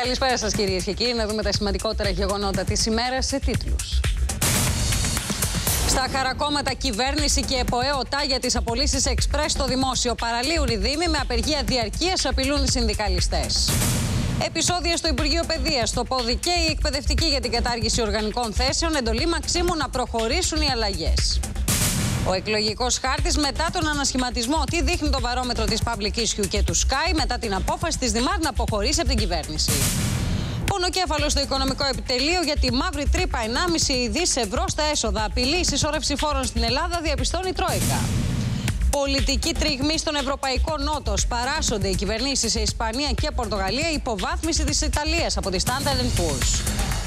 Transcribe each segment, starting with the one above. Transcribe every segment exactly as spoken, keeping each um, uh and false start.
Καλησπέρα σας κυρίες και κύριοι. Να δούμε τα σημαντικότερα γεγονότα της ημέρας σε τίτλους. Στα χαρακόμματα κυβέρνηση και ΕΠΟΕ ΟΤΑ για τις απολύσεις εξπρές στο δημόσιο. Παραλίουν οι δήμοι με απεργία διαρκείας, απειλούν οι συνδικαλιστές. Επεισόδια στο Υπουργείο Παιδείας. Στο πόδι και οι εκπαιδευτικοί για την κατάργηση οργανικών θέσεων. Εντολή Μαξίμου να προχωρήσουν οι αλλαγές. Ο εκλογικός χάρτης μετά τον ανασχηματισμό. Τι δείχνει το βαρόμετρο της Public Issue και του Sky μετά την απόφαση της Δημάρχου να αποχωρήσει από την κυβέρνηση. Πονοκέφαλο στο οικονομικό επιτελείο για τη μαύρη τρύπα ενάμιση δις ευρώ στα έσοδα. Απειλή συσσόρευση φόρων στην Ελλάδα, διαπιστώνει η Τρόικα. Πολιτική τριγμή στον Ευρωπαϊκό Νότο. Παράσσονται οι κυβερνήσεις σε Ισπανία και Πορτογαλία. Υποβάθμιση της Ιταλίας από τη Standard and Poor's.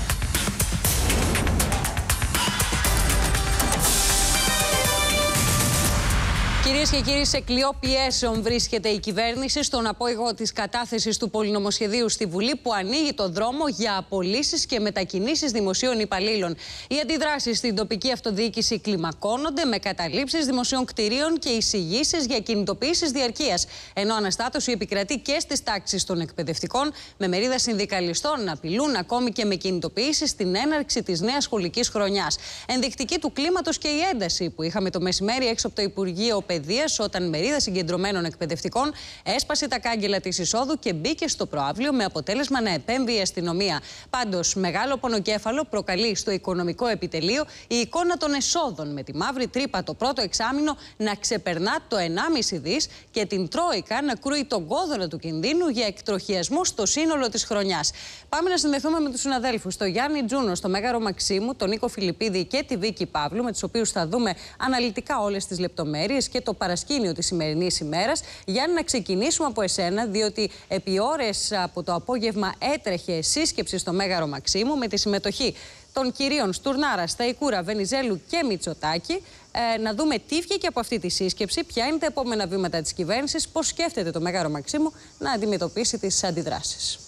Κυρίες και κύριοι, σε κλειό πιέσεων βρίσκεται η κυβέρνηση στον απόϊγο της κατάθεσης του πολυνομοσχεδίου στη Βουλή που ανοίγει το δρόμο για απολύσεις και μετακινήσεις δημοσίων υπαλλήλων. Οι αντιδράσεις στην τοπική αυτοδιοίκηση κλιμακώνονται με καταλήψεις δημοσίων κτηρίων και εισηγήσεις για κινητοποιήσεις διαρκείας. Ενώ αναστάτωση επικρατεί και στις τάξεις των εκπαιδευτικών, με μερίδα συνδικαλιστών να απειλούν ακόμη και με κινητοποιήσεις στην έναρξη της νέας σχολικής χρονιάς. Ενδεικτική του κλίματος και η ένταση που είχαμε το μεσημέρι έξω από το Υπουργείο Παιδείας, όταν μερίδα συγκεντρωμένων εκπαιδευτικών έσπασε τα κάγκελα της εισόδου και μπήκε στο προαύλιο με αποτέλεσμα να επέμβει η αστυνομία. Πάντως, μεγάλο πονοκέφαλο προκαλεί στο οικονομικό επιτελείο η εικόνα των εσόδων, με τη μαύρη τρύπα το πρώτο εξάμηνο να ξεπερνά το ενάμιση δις και την Τρόικα να κρούει τον κόδωνα του κινδύνου για εκτροχιασμό στο σύνολο της χρονιάς. Πάμε να συνδεθούμε με τους συναδέλφους, τον Γιάννη Τζούνο στο Μέγαρο Μαξίμου, τον Νίκο Φιλιππίδη και τη Βίκη Παύλου, με τους οποίους θα δούμε αναλυτικά όλες τις λεπτομέρειες και το παρασκήνιο της σημερινής ημέρας. Γιάννη, να ξεκινήσουμε από εσένα, διότι επί ώρες από το απόγευμα έτρεχε σύσκεψη στο Μέγαρο Μαξίμου με τη συμμετοχή των κυρίων Στουρνάρα, Σταϊκούρα, Βενιζέλου και Μητσοτάκη. Ε, να δούμε τι βγήκε από αυτή τη σύσκεψη, ποια είναι τα επόμενα βήματα της κυβέρνησης, πώς σκέφτεται το Μέγαρο Μαξίμου να αντιμετωπίσει τις αντιδράσεις.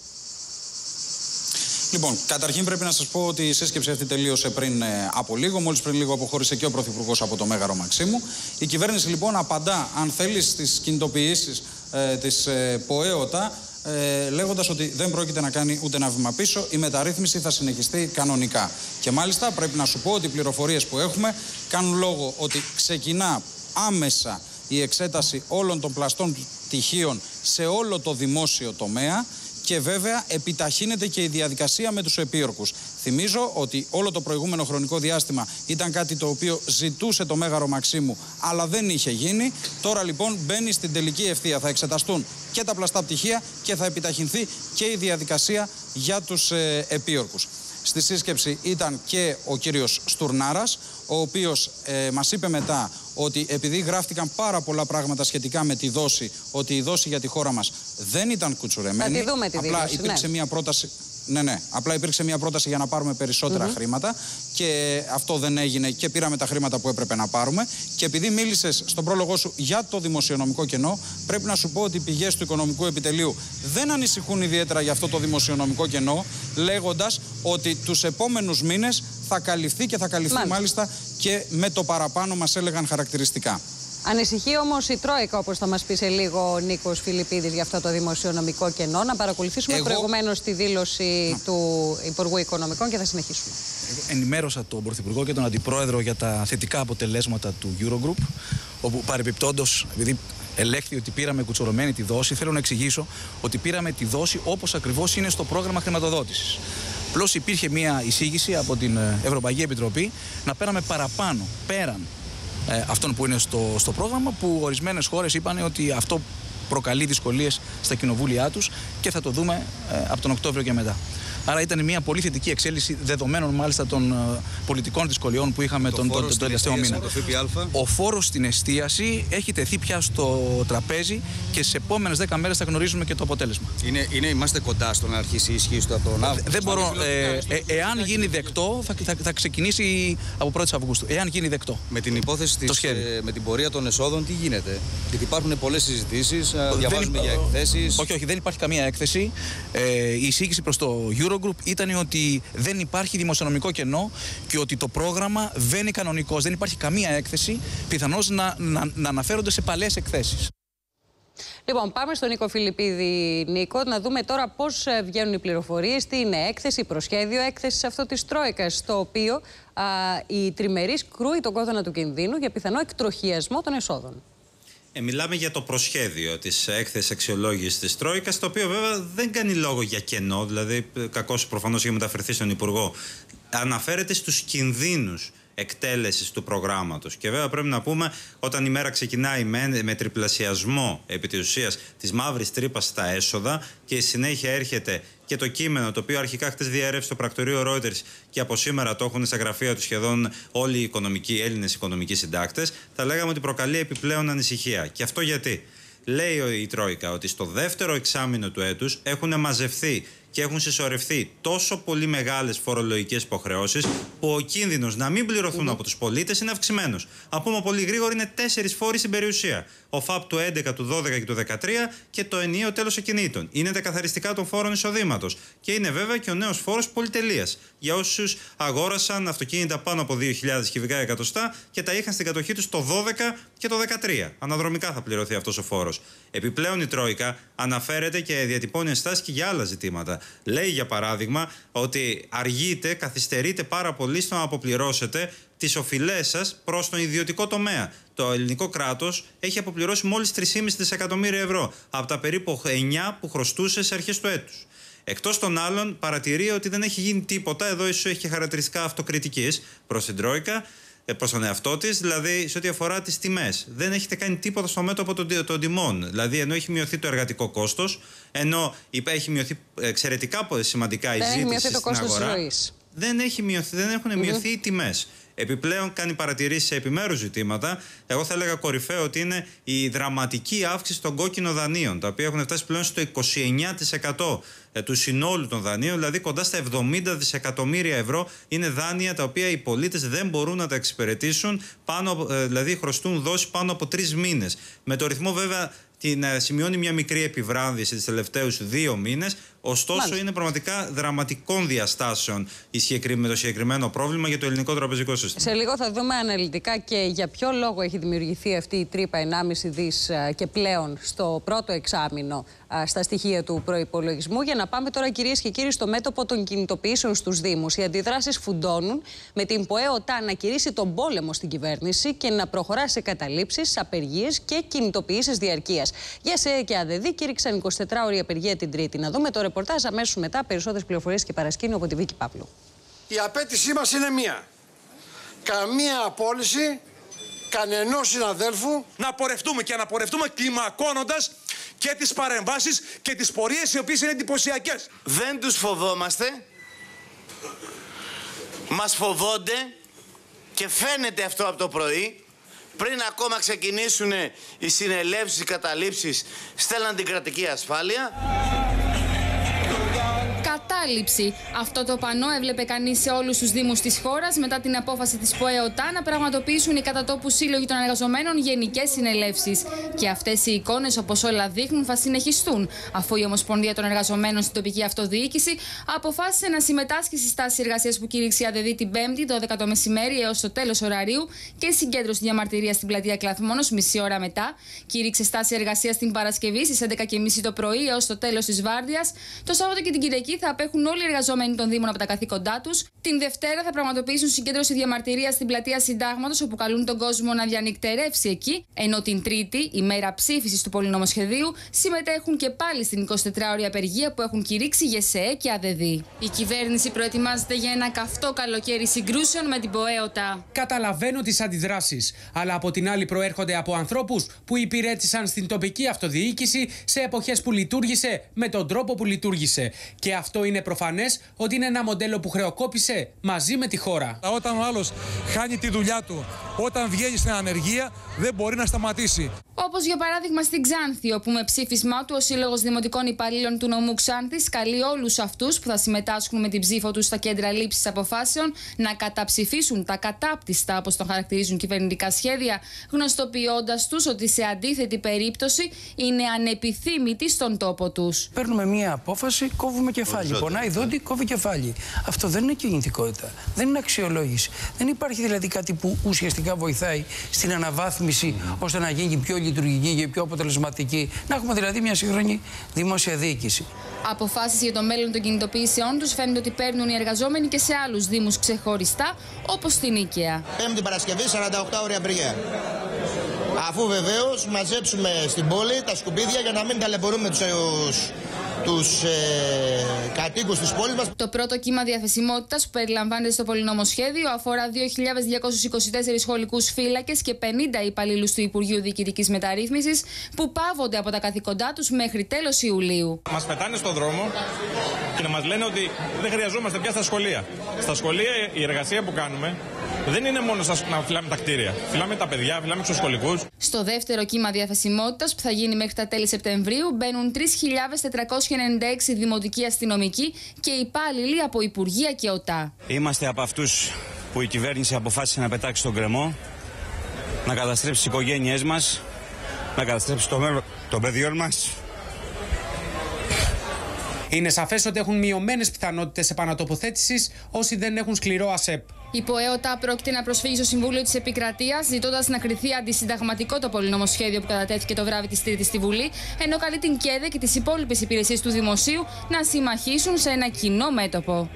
Λοιπόν, καταρχήν πρέπει να σας πω ότι η σύσκεψη αυτή τελείωσε πριν ε, από λίγο. Μόλις πριν λίγο αποχώρησε και ο Πρωθυπουργός από το Μέγαρο Μαξίμου. Η κυβέρνηση λοιπόν απαντά, αν θέλει, στις κινητοποιήσεις ε, της ε, ΠΟΕ ΟΤΑ, ε, λέγοντας ότι δεν πρόκειται να κάνει ούτε ένα βήμα πίσω. Η μεταρρύθμιση θα συνεχιστεί κανονικά. Και μάλιστα πρέπει να σου πω ότι οι πληροφορίες που έχουμε κάνουν λόγο ότι ξεκινά άμεσα η εξέταση όλων των πλαστών πτυχίων σε όλο το δημόσιο τομέα. Και βέβαια επιταχύνεται και η διαδικασία με τους επίορκους. Θυμίζω ότι όλο το προηγούμενο χρονικό διάστημα ήταν κάτι το οποίο ζητούσε το Μέγαρο Μαξίμου, αλλά δεν είχε γίνει. Τώρα λοιπόν μπαίνει στην τελική ευθεία. Θα εξεταστούν και τα πλαστά πτυχία και θα επιταχυνθεί και η διαδικασία για τους ε, επίορκους. Στη σύσκεψη ήταν και ο κύριος Στουρνάρας, ο οποίος ε, μας είπε μετά ότι επειδή γράφτηκαν πάρα πολλά πράγματα σχετικά με τη δόση, ότι η δόση για τη χώρα μας δεν ήταν κουτσουρεμένη. Θα τη δούμε τη απλά δήλωση, υπήρξε ναι. μια πρόταση. Ναι, ναι. Απλά υπήρξε μια πρόταση για να πάρουμε περισσότερα mm-hmm. χρήματα και αυτό δεν έγινε και πήραμε τα χρήματα που έπρεπε να πάρουμε. Και επειδή μίλησες στον πρόλογο σου για το δημοσιονομικό κενό, πρέπει να σου πω ότι οι πηγές του οικονομικού επιτελείου δεν ανησυχούν ιδιαίτερα για αυτό το δημοσιονομικό κενό, λέγοντας ότι τους επόμενους μήνες θα καλυφθεί και θα καλυφθεί μάλιστα, μάλιστα και με το παραπάνω, μας έλεγαν χαρακτηριστικά. Ανησυχεί όμως η Τρόικα, όπως θα μας πει σε λίγο ο Νίκος Φιλιππίδης, για αυτό το δημοσιονομικό κενό. Να παρακολουθήσουμε Εγώ... προηγουμένως τη δήλωση να. του Υπουργού Οικονομικών και θα συνεχίσουμε. Εγώ ενημέρωσα τον Πρωθυπουργό και τον Αντιπρόεδρο για τα θετικά αποτελέσματα του Eurogroup, όπου παρεπιπτόντως, επειδή ελέγχθη ότι πήραμε κουτσορωμένη τη δόση, θέλω να εξηγήσω ότι πήραμε τη δόση όπως ακριβώς είναι στο πρόγραμμα χρηματοδότησης. Απλώς υπήρχε μια εισήγηση από την Ευρωπαϊκή Επιτροπή να πέραμε παραπάνω, πέραν ε, αυτών που είναι στο, στο πρόγραμμα, που ορισμένες χώρες είπαν ότι αυτό προκαλεί δυσκολίες στα κοινοβούλια τους και θα το δούμε ε, από τον Οκτώβριο και μετά. Άρα ήταν μια πολύ θετική εξέλιξη, δεδομένων μάλιστα των uh, πολιτικών δυσκολιών που είχαμε το τον, τον, τον τελευταίο μήνα. Ο φόρος στην εστίαση έχει τεθεί πια στο τραπέζι και στις επόμενες δέκα μέρες θα γνωρίζουμε και το αποτέλεσμα. Είναι, είναι, είμαστε κοντά στο να αρχίσει η ισχύ του από τον Αύγουστο. Δεν μπορώ. Ε, ε, εάν γίνει δεκτό, θα, θα, θα ξεκινήσει από πρώτη Αυγούστου. Εάν γίνει δεκτό. Με την υπόθεση της, ε, με την πορεία των εσόδων, τι γίνεται? Γιατί υπάρχουν πολλές συζητήσεις, διαβάζουμε δεν, για εκθέσεις. Όχι, όχι, δεν υπάρχει καμία έκθεση. Ε, η εισήγηση προς το Eurogroup ήταν ότι δεν υπάρχει δημοσιονομικό κενό και ότι το πρόγραμμα δεν είναι κανονικός. Δεν υπάρχει καμία έκθεση, πιθανώς να, να, να αναφέρονται σε παλαιές εκθέσεις. Λοιπόν, πάμε στον Νίκο Φιλιππίδη. Νίκο, να δούμε τώρα πώς βγαίνουν οι πληροφορίες, τι είναι έκθεση, προσχέδιο έκθεσης αυτό της Τρόικας, στο οποίο α, η τριμερής κρούει τον κόδωνα του κινδύνου για πιθανό εκτροχιασμό των εσόδων. Ε, μιλάμε για το προσχέδιο της έκθεσης αξιολόγησης της Τρόικας, το οποίο βέβαια δεν κάνει λόγο για κενό, δηλαδή κακώς προφανώς είχε μεταφερθεί στον Υπουργό. Αναφέρεται στους κινδύνους εκτέλεσης του προγράμματος. Και βέβαια πρέπει να πούμε, όταν η μέρα ξεκινάει με, με τριπλασιασμό επί της ουσίας της μαύρης τρύπας στα έσοδα και η συνέχεια έρχεται και το κείμενο, το οποίο αρχικά χτες διέρευσε στο πρακτορείο Reuters και από σήμερα το έχουν στα γραφεία του σχεδόν όλοι οι οικονομικοί, οι Έλληνες οικονομικοί συντάκτες, θα λέγαμε ότι προκαλεί επιπλέον ανησυχία. Και αυτό γιατί? Λέει η Τρόικα ότι στο δεύτερο εξάμηνο του έτους έχουν μαζευθεί και έχουν συσσωρευτεί τόσο πολύ μεγάλες φορολογικές υποχρεώσεις που ο κίνδυνος να μην πληρωθούν mm-hmm. από τους πολίτες είναι αυξημένος. Αν πούμε πολύ γρήγορα, είναι τέσσερις φόροι στην περιουσία. Ο ΦΑΠ του έντεκα, του δώδεκα και του δεκατρία και το ενιαίο τέλος ακινήτων. Είναι τα καθαριστικά των φόρων εισοδήματος. Και είναι βέβαια και ο νέος φόρος πολυτελείας. Για όσους αγόρασαν αυτοκίνητα πάνω από δύο χιλιάδες κυβικά εκατοστά και τα είχαν στην κατοχή τους το δώδεκα και το δεκατρία. Αναδρομικά θα πληρωθεί αυτός ο φόρος. Επιπλέον η Τρόικα αναφέρεται και διατυπώνει ενστάσεις και για άλλα ζητήματα. Λέει για παράδειγμα ότι αργείτε, καθυστερείτε πάρα πολύ στο να αποπληρώσετε τις οφειλές σας προς τον ιδιωτικό τομέα. Το ελληνικό κράτος έχει αποπληρώσει μόλις τρία κόμμα πέντε δισεκατομμύρια ευρώ από τα περίπου εννιά που χρωστούσε σε αρχές του έτους. Εκτός των άλλων, παρατηρεί ότι δεν έχει γίνει τίποτα, εδώ ίσως έχει και χαρακτηριστικά αυτοκριτικής προς την Τρόικα, προς τον εαυτό της, δηλαδή σε ό,τι αφορά τις τιμές. Δεν έχετε κάνει τίποτα στο μέτωπο των, των τιμών. Δηλαδή, ενώ έχει μειωθεί το εργατικό κόστος, ενώ έχει μειωθεί εξαιρετικά σημαντικά η ζήτηση στην αγορά, δεν, έχει μειωθεί, δεν έχουν μειωθεί mm-hmm. οι τιμές. Επιπλέον κάνει παρατηρήσεις σε επιμέρους ζητήματα. Εγώ θα έλεγα κορυφαίο ότι είναι η δραματική αύξηση των κόκκινων δανείων, τα οποία έχουν φτάσει πλέον στο είκοσι εννέα τοις εκατό του συνόλου των δανείων, δηλαδή κοντά στα εβδομήντα δισεκατομμύρια ευρώ είναι δάνεια τα οποία οι πολίτες δεν μπορούν να τα εξυπηρετήσουν, πάνω, δηλαδή χρωστούν δόση πάνω από τρεις μήνες. Με το ρυθμό βέβαια την σημειώνει μια μικρή επιβράδυση τις τελευταίους δύο μήνες. Ωστόσο, Μάλιστα. είναι πραγματικά δραματικών διαστάσεων με το συγκεκριμένο πρόβλημα για το ελληνικό τραπεζικό σύστημα. Σε λίγο θα δούμε αναλυτικά και για ποιο λόγο έχει δημιουργηθεί αυτή η τρύπα ενάμιση δις και πλέον στο πρώτο εξάμηνο στα στοιχεία του προϋπολογισμού. Για να πάμε τώρα, κυρίες και κύριοι, στο μέτωπο των κινητοποιήσεων στους Δήμους. Οι αντιδράσεις φουντώνουν με την ΠΟΕ ΟΤΑ να κηρύσει τον πόλεμο στην κυβέρνηση και να προχωρά σε καταλήψεις, απεργίες και κινητοποιήσεις διαρκείας. Για ΣΕΕ και ΑΔΕΔΗ κήρυξαν εικοσιτετράωρη απεργία την Τρίτη. Να δούμε το ρεπορτάζ αμέσως μετά. Περισσότερες πληροφορίες και παρασκήνιο από τη Βίκη Παύλου. Η απέτησή μας είναι μία. Καμία απόλυση κανενός συναδέλφου. Να πορευτούμε και να πορευτούμε κλιμακώνοντας και τις παρεμβάσεις και τις πορείες οι οποίες είναι εντυπωσιακές. Δεν τους φοβόμαστε. Μας φοβώνται και φαίνεται αυτό από το πρωί. Πριν ακόμα ξεκινήσουν οι συνελεύσεις, οι καταλήψεις, στέλναν την κρατική ασφάλεια. Κατάληψη. Αυτό το πανό έβλεπε κανείς σε όλους τους δήμους της χώρας μετά την απόφαση της ΠΟΕ ΟΤΑ να πραγματοποιήσουν οι κατά τόπου σύλλογοι των εργαζομένων γενικές συνελεύσεις. Και αυτές οι εικόνες, όπως όλα δείχνουν, θα συνεχιστούν, αφού η Ομοσπονδία των Εργαζομένων στην τοπική αυτοδιοίκηση αποφάσισε να συμμετάσχει στη στάση εργασίας που κήρυξε η ΑΔΕΔΗ την Πέμπτη, δώδεκα το μεσημέρι έως το τέλος ωραρίου και συγκέντρωση διαμαρτυρίας στην πλατεία Κλαθμόνος μισή ώρα μετά. Κήρυξε στάση εργασίας την Παρασκευή στις έντεκα και μισή το πρωί έως το τέλος της βάρδιας. Το Σάββατο και την Κυριακή θα απέχουν όλοι οι εργαζόμενοι των Δήμων από τα καθήκοντά τους. Την Δευτέρα θα πραγματοποιήσουν συγκέντρωση διαμαρτυρίας στην πλατεία Συντάγματος, όπου καλούν τον κόσμο να διανυκτερεύσει εκεί. Ενώ την Τρίτη, ημέρα ψήφισης του πολυνομοσχεδίου, συμμετέχουν και πάλι στην εικοσιτετράωρη απεργία που έχουν κηρύξει ΓΕΣΕΕ και ΑΔΕΔΗ. Η κυβέρνηση προετοιμάζεται για ένα καυτό καλοκαίρι συγκρούσεων με την ΠΟΕ ΟΤΑ. Καταλαβαίνω τις αντιδράσεις, αλλά από την άλλη προέρχονται από ανθρώπους που υπηρέτησαν στην τοπική αυτοδιοίκηση σε εποχές που λειτουργήσε με τον τρόπο που λειτουργήσε. Και αυτό είναι προφανές ότι είναι ένα μοντέλο που χρεοκόπησε μαζί με τη χώρα. Όταν ο άλλος χάνει τη δουλειά του, όταν βγαίνει στην ανεργία, δεν μπορεί να σταματήσει. Όπως για παράδειγμα στην Ξάνθη, όπου με ψήφισμά του ο Σύλλογος Δημοτικών Υπαλλήλων του νομού Ξάνθης καλεί όλους αυτούς που θα συμμετάσχουν με την ψήφο τους στα κέντρα λήψης αποφάσεων να καταψηφίσουν τα κατάπτυστα, όπως το χαρακτηρίζουν κυβερνητικά σχέδια, γνωστοποιώντας τους ότι σε αντίθετη περίπτωση είναι ανεπιθύμητοι στον τόπο τους. Παίρνουμε μία απόφαση, κόβουμε κεφάλι. Λοιπόν, πονάει δόντι, κόβει κεφάλι. Αυτό δεν είναι κινητικότητα. Δεν είναι αξιολόγηση. Δεν υπάρχει δηλαδή κάτι που ουσιαστικά βοηθάει στην αναβάθμιση ώστε να γίνει πιο λειτουργική και πιο αποτελεσματική. Να έχουμε δηλαδή μια σύγχρονη δημόσια διοίκηση. Αποφάσεις για το μέλλον των κινητοποιήσεών τους φαίνεται ότι παίρνουν οι εργαζόμενοι και σε άλλους δήμους ξεχωριστά, όπως στην Ίκαια. Πέμπτη Παρασκευή, σαράντα οκτώ ώρια απεργία. Αφού βεβαίως μαζέψουμε στην πόλη τα σκουπίδια για να μην ταλαιπωρούμε τους, τους ε, κατοίκους της πόλης μας. Το πρώτο κύμα διαθεσιμότητας που περιλαμβάνεται στο πολυνομοσχέδιο αφορά δύο χιλιάδες διακόσιους είκοσι τέσσερις σχολικούς φύλακες και πενήντα υπαλλήλους του Υπουργείου Διοικητικής Μεταρρύθμισης που πάβονται από τα καθήκοντά τους μέχρι τέλος Ιουλίου. Μας πετάνε στον δρόμο και να μας λένε ότι δεν χρειαζόμαστε πια στα σχολεία. Στα σχολεία η εργασία που κάνουμε δεν είναι μόνο να φυλάμε τα κτίρια. Φυλάμε τα παιδιά, φυλάμε τους σχολικούς. Στο δεύτερο κύμα διαθεσιμότητας που θα γίνει μέχρι τα τέλη Σεπτεμβρίου μπαίνουν τρεις χιλιάδες τετρακόσιοι ενενήντα έξι δημοτικοί αστυνομικοί και υπάλληλοι από Υπουργεία και ΟΤΑ. Είμαστε από αυτούς που η κυβέρνηση αποφάσισε να πετάξει στον κρεμό, να καταστρέψει τις οικογένειές μας, να καταστρέψει το μέλλον των παιδιών μας. Είναι σαφές ότι έχουν μειωμένες πιθανότητες επανατοποθέτησης όσοι δεν έχουν σκληρό ΑΣΕΠ. Η ΠΟΕΟΤΑ πρόκειται να προσφύγει στο Συμβούλιο της Επικρατείας, ζητώντας να κριθεί αντισυνταγματικό το πολυνομοσχέδιο που κατατέθηκε το βράδυ της Τρίτης στη Βουλή, ενώ καλεί την ΚΕΔΕ και τις υπόλοιπες υπηρεσίες του Δημοσίου να συμμαχήσουν σε ένα κοινό μέτωπο.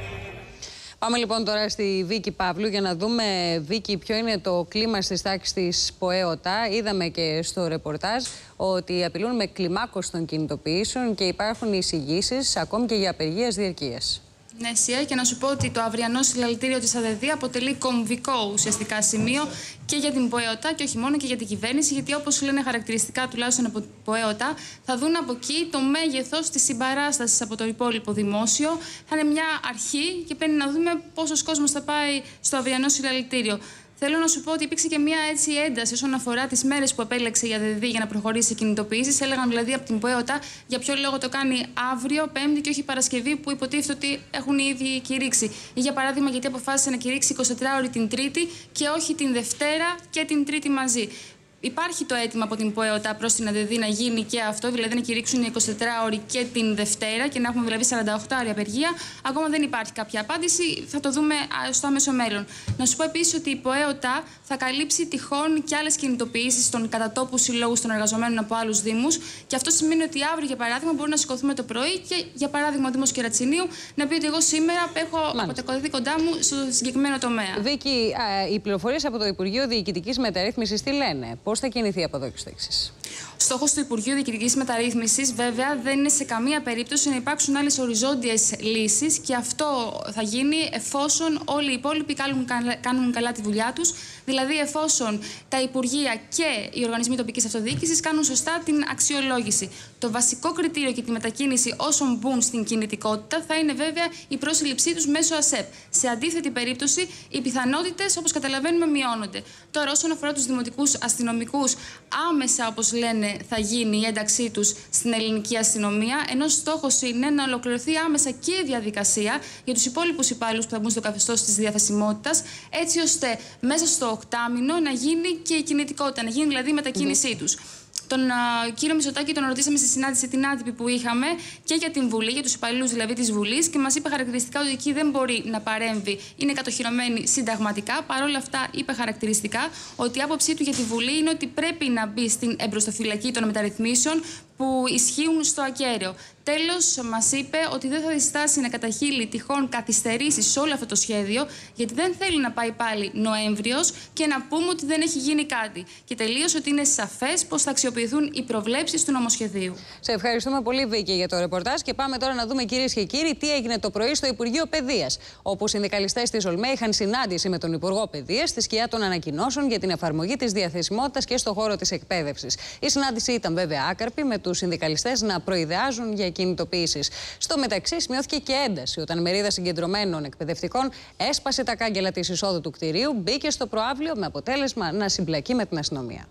Πάμε λοιπόν τώρα στη Βίκη Παύλου για να δούμε, Βίκη, ποιο είναι το κλίμα στις τάξεις της ΠΟΕΟΤΑ. Είδαμε και στο ρεπορτάζ ότι απειλούν με κλιμάκωση των κινητοποιήσεων και υπάρχουν εισηγήσεις ακόμη και για απεργίας διαρκείας. Ναι, Σία, και να σου πω ότι το αυριανό συλλαλητήριο της ΑΔΕΔ αποτελεί κομβικό ουσιαστικά σημείο και για την ΠΟΕΟΤΑ και όχι μόνο και για την κυβέρνηση, γιατί όπως λένε χαρακτηριστικά τουλάχιστον από την ΠΟΕΟΤΑ, θα δουν από εκεί το μέγεθος της συμπαράστασης από το υπόλοιπο δημόσιο. Θα είναι μια αρχή και πρέπει να δούμε πόσος κόσμος θα πάει στο αυριανό συλλαλητήριο. Θέλω να σου πω ότι υπήρξε και μια έτσι ένταση όσον αφορά τις μέρες που επέλεξε η ΑΔΕΔ για να προχωρήσει σε κινητοποιήσεις. Έλεγαν δηλαδή από την ΠΟΕΟΤΑ για ποιο λόγο το κάνει αύριο, Πέμπτη και όχι Παρασκευή, που υποτίθεται ότι έχουν ήδη κηρύξει. Ή για παράδειγμα, γιατί αποφάσισε να κηρύξει εικοσιτετράωρη την Τρίτη και όχι την Δευτέρα και την Τρίτη μαζί. Υπάρχει το αίτημα από την ΠΟΕΟΤΑ προς την ΑΔΕΔ να γίνει και αυτό, δηλαδή να κηρύξουν εικοσιτετράωρη και την Δευτέρα και να έχουμε δηλαδή σαρανταοκτάωρη απεργία. Ακόμα δεν υπάρχει κάποια απάντηση, θα το δούμε στο άμεσο μέλλον. Να σου πω επίσης ότι η ΠΟΕΟΤΑ θα καλύψει τυχόν και άλλες κινητοποιήσεις των κατατόπου συλλόγους των εργαζομένων από άλλους δήμους. Και αυτό σημαίνει ότι αύριο, για παράδειγμα, μπορούμε να σηκωθούμε το πρωί και, για παράδειγμα, ο Δήμος Κερατσινίου να πει ότι εγώ σήμερα απέχω από τα καθήκοντά μου στο συγκεκριμένο τομέα. Βίκη, οι πληροφορίες από το Υπουργείο Διοικητικής Μεταρρύθμισης τι λένε, πώς θα κινηθεί από εδώ και στο εξής? Στόχος του Υπουργείου Διοικητικής Μεταρρύθμισης, βέβαια, δεν είναι σε καμία περίπτωση να υπάρξουν άλλες οριζόντιες λύσεις και αυτό θα γίνει εφόσον όλοι οι υπόλοιποι κάνουν καλά, κάνουν καλά τη δουλειά τους. Δηλαδή, εφόσον τα Υπουργεία και οι οργανισμοί τοπικής αυτοδιοίκησης κάνουν σωστά την αξιολόγηση. Το βασικό κριτήριο για τη μετακίνηση όσων μπουν στην κινητικότητα θα είναι βέβαια η πρόσληψή τους μέσω ΑΣΕΠ. Σε αντίθετη περίπτωση, οι πιθανότητες, όπως καταλαβαίνουμε, μειώνονται. Τώρα, όσον αφορά τους δημοτικούς αστυνομικούς, άμεσα, όπως λένε, θα γίνει η ένταξή τους στην ελληνική αστυνομία, ενώ στόχος είναι να ολοκληρωθεί άμεσα και η διαδικασία για τους υπόλοιπους υπάλληλους που θα μπουν στο καθεστώς της διαθεσιμότητας, έτσι ώστε μέσα στο οκτάμηνο να γίνει και η κινητικότητα, να γίνει δηλαδή η μετακίνησή mm-hmm. τους. Τον uh, κύριο Μητσοτάκη τον ρωτήσαμε στη συνάντηση την άτυπη που είχαμε και για την Βουλή, για τους υπαλλήλους δηλαδή της Βουλής, και μας είπε χαρακτηριστικά ότι εκεί δεν μπορεί να παρέμβει, είναι κατοχυρωμένη συνταγματικά. Παρ' όλα αυτά, είπε χαρακτηριστικά ότι η άποψή του για τη Βουλή είναι ότι πρέπει να μπει στην εμπροστοφυλακή των μεταρρυθμίσεων που ισχύουν στο ακέραιο. Τέλος, μας είπε ότι δεν θα διστάσει να καταχείλει τυχόν καθυστερήσεις σε όλο αυτό το σχέδιο, γιατί δεν θέλει να πάει πάλι Νοέμβριος και να πούμε ότι δεν έχει γίνει κάτι. Και τελείως ότι είναι σαφές πως θα αξιοποιηθούν οι προβλέψεις του νομοσχεδίου. Σε ευχαριστούμε πολύ, Βίκη, για το ρεπορτάζ. Και πάμε τώρα να δούμε, κυρίες και κύριοι, τι έγινε το πρωί στο Υπουργείο Παιδείας, όπου οι συνδικαλιστές της ΟΛΜΕ είχαν συνάντηση με τον Υπουργό Παιδείας στη σκιά των ανακοινώσεων για την εφαρμογή της διαθεσιμότητας και στο χώρο της εκπαίδευσης. Η συνάντηση ήταν βέβαια άκαρπη, με τους συνδικαλιστές να προειδεάζουν για κινητοποιήσεις. Στο μεταξύ, σημειώθηκε και ένταση όταν μερίδα συγκεντρωμένων εκπαιδευτικών έσπασε τα κάγκελα της εισόδου του κτηρίου, μπήκε στο προαύλιο με αποτέλεσμα να συμπλακεί με την αστυνομία.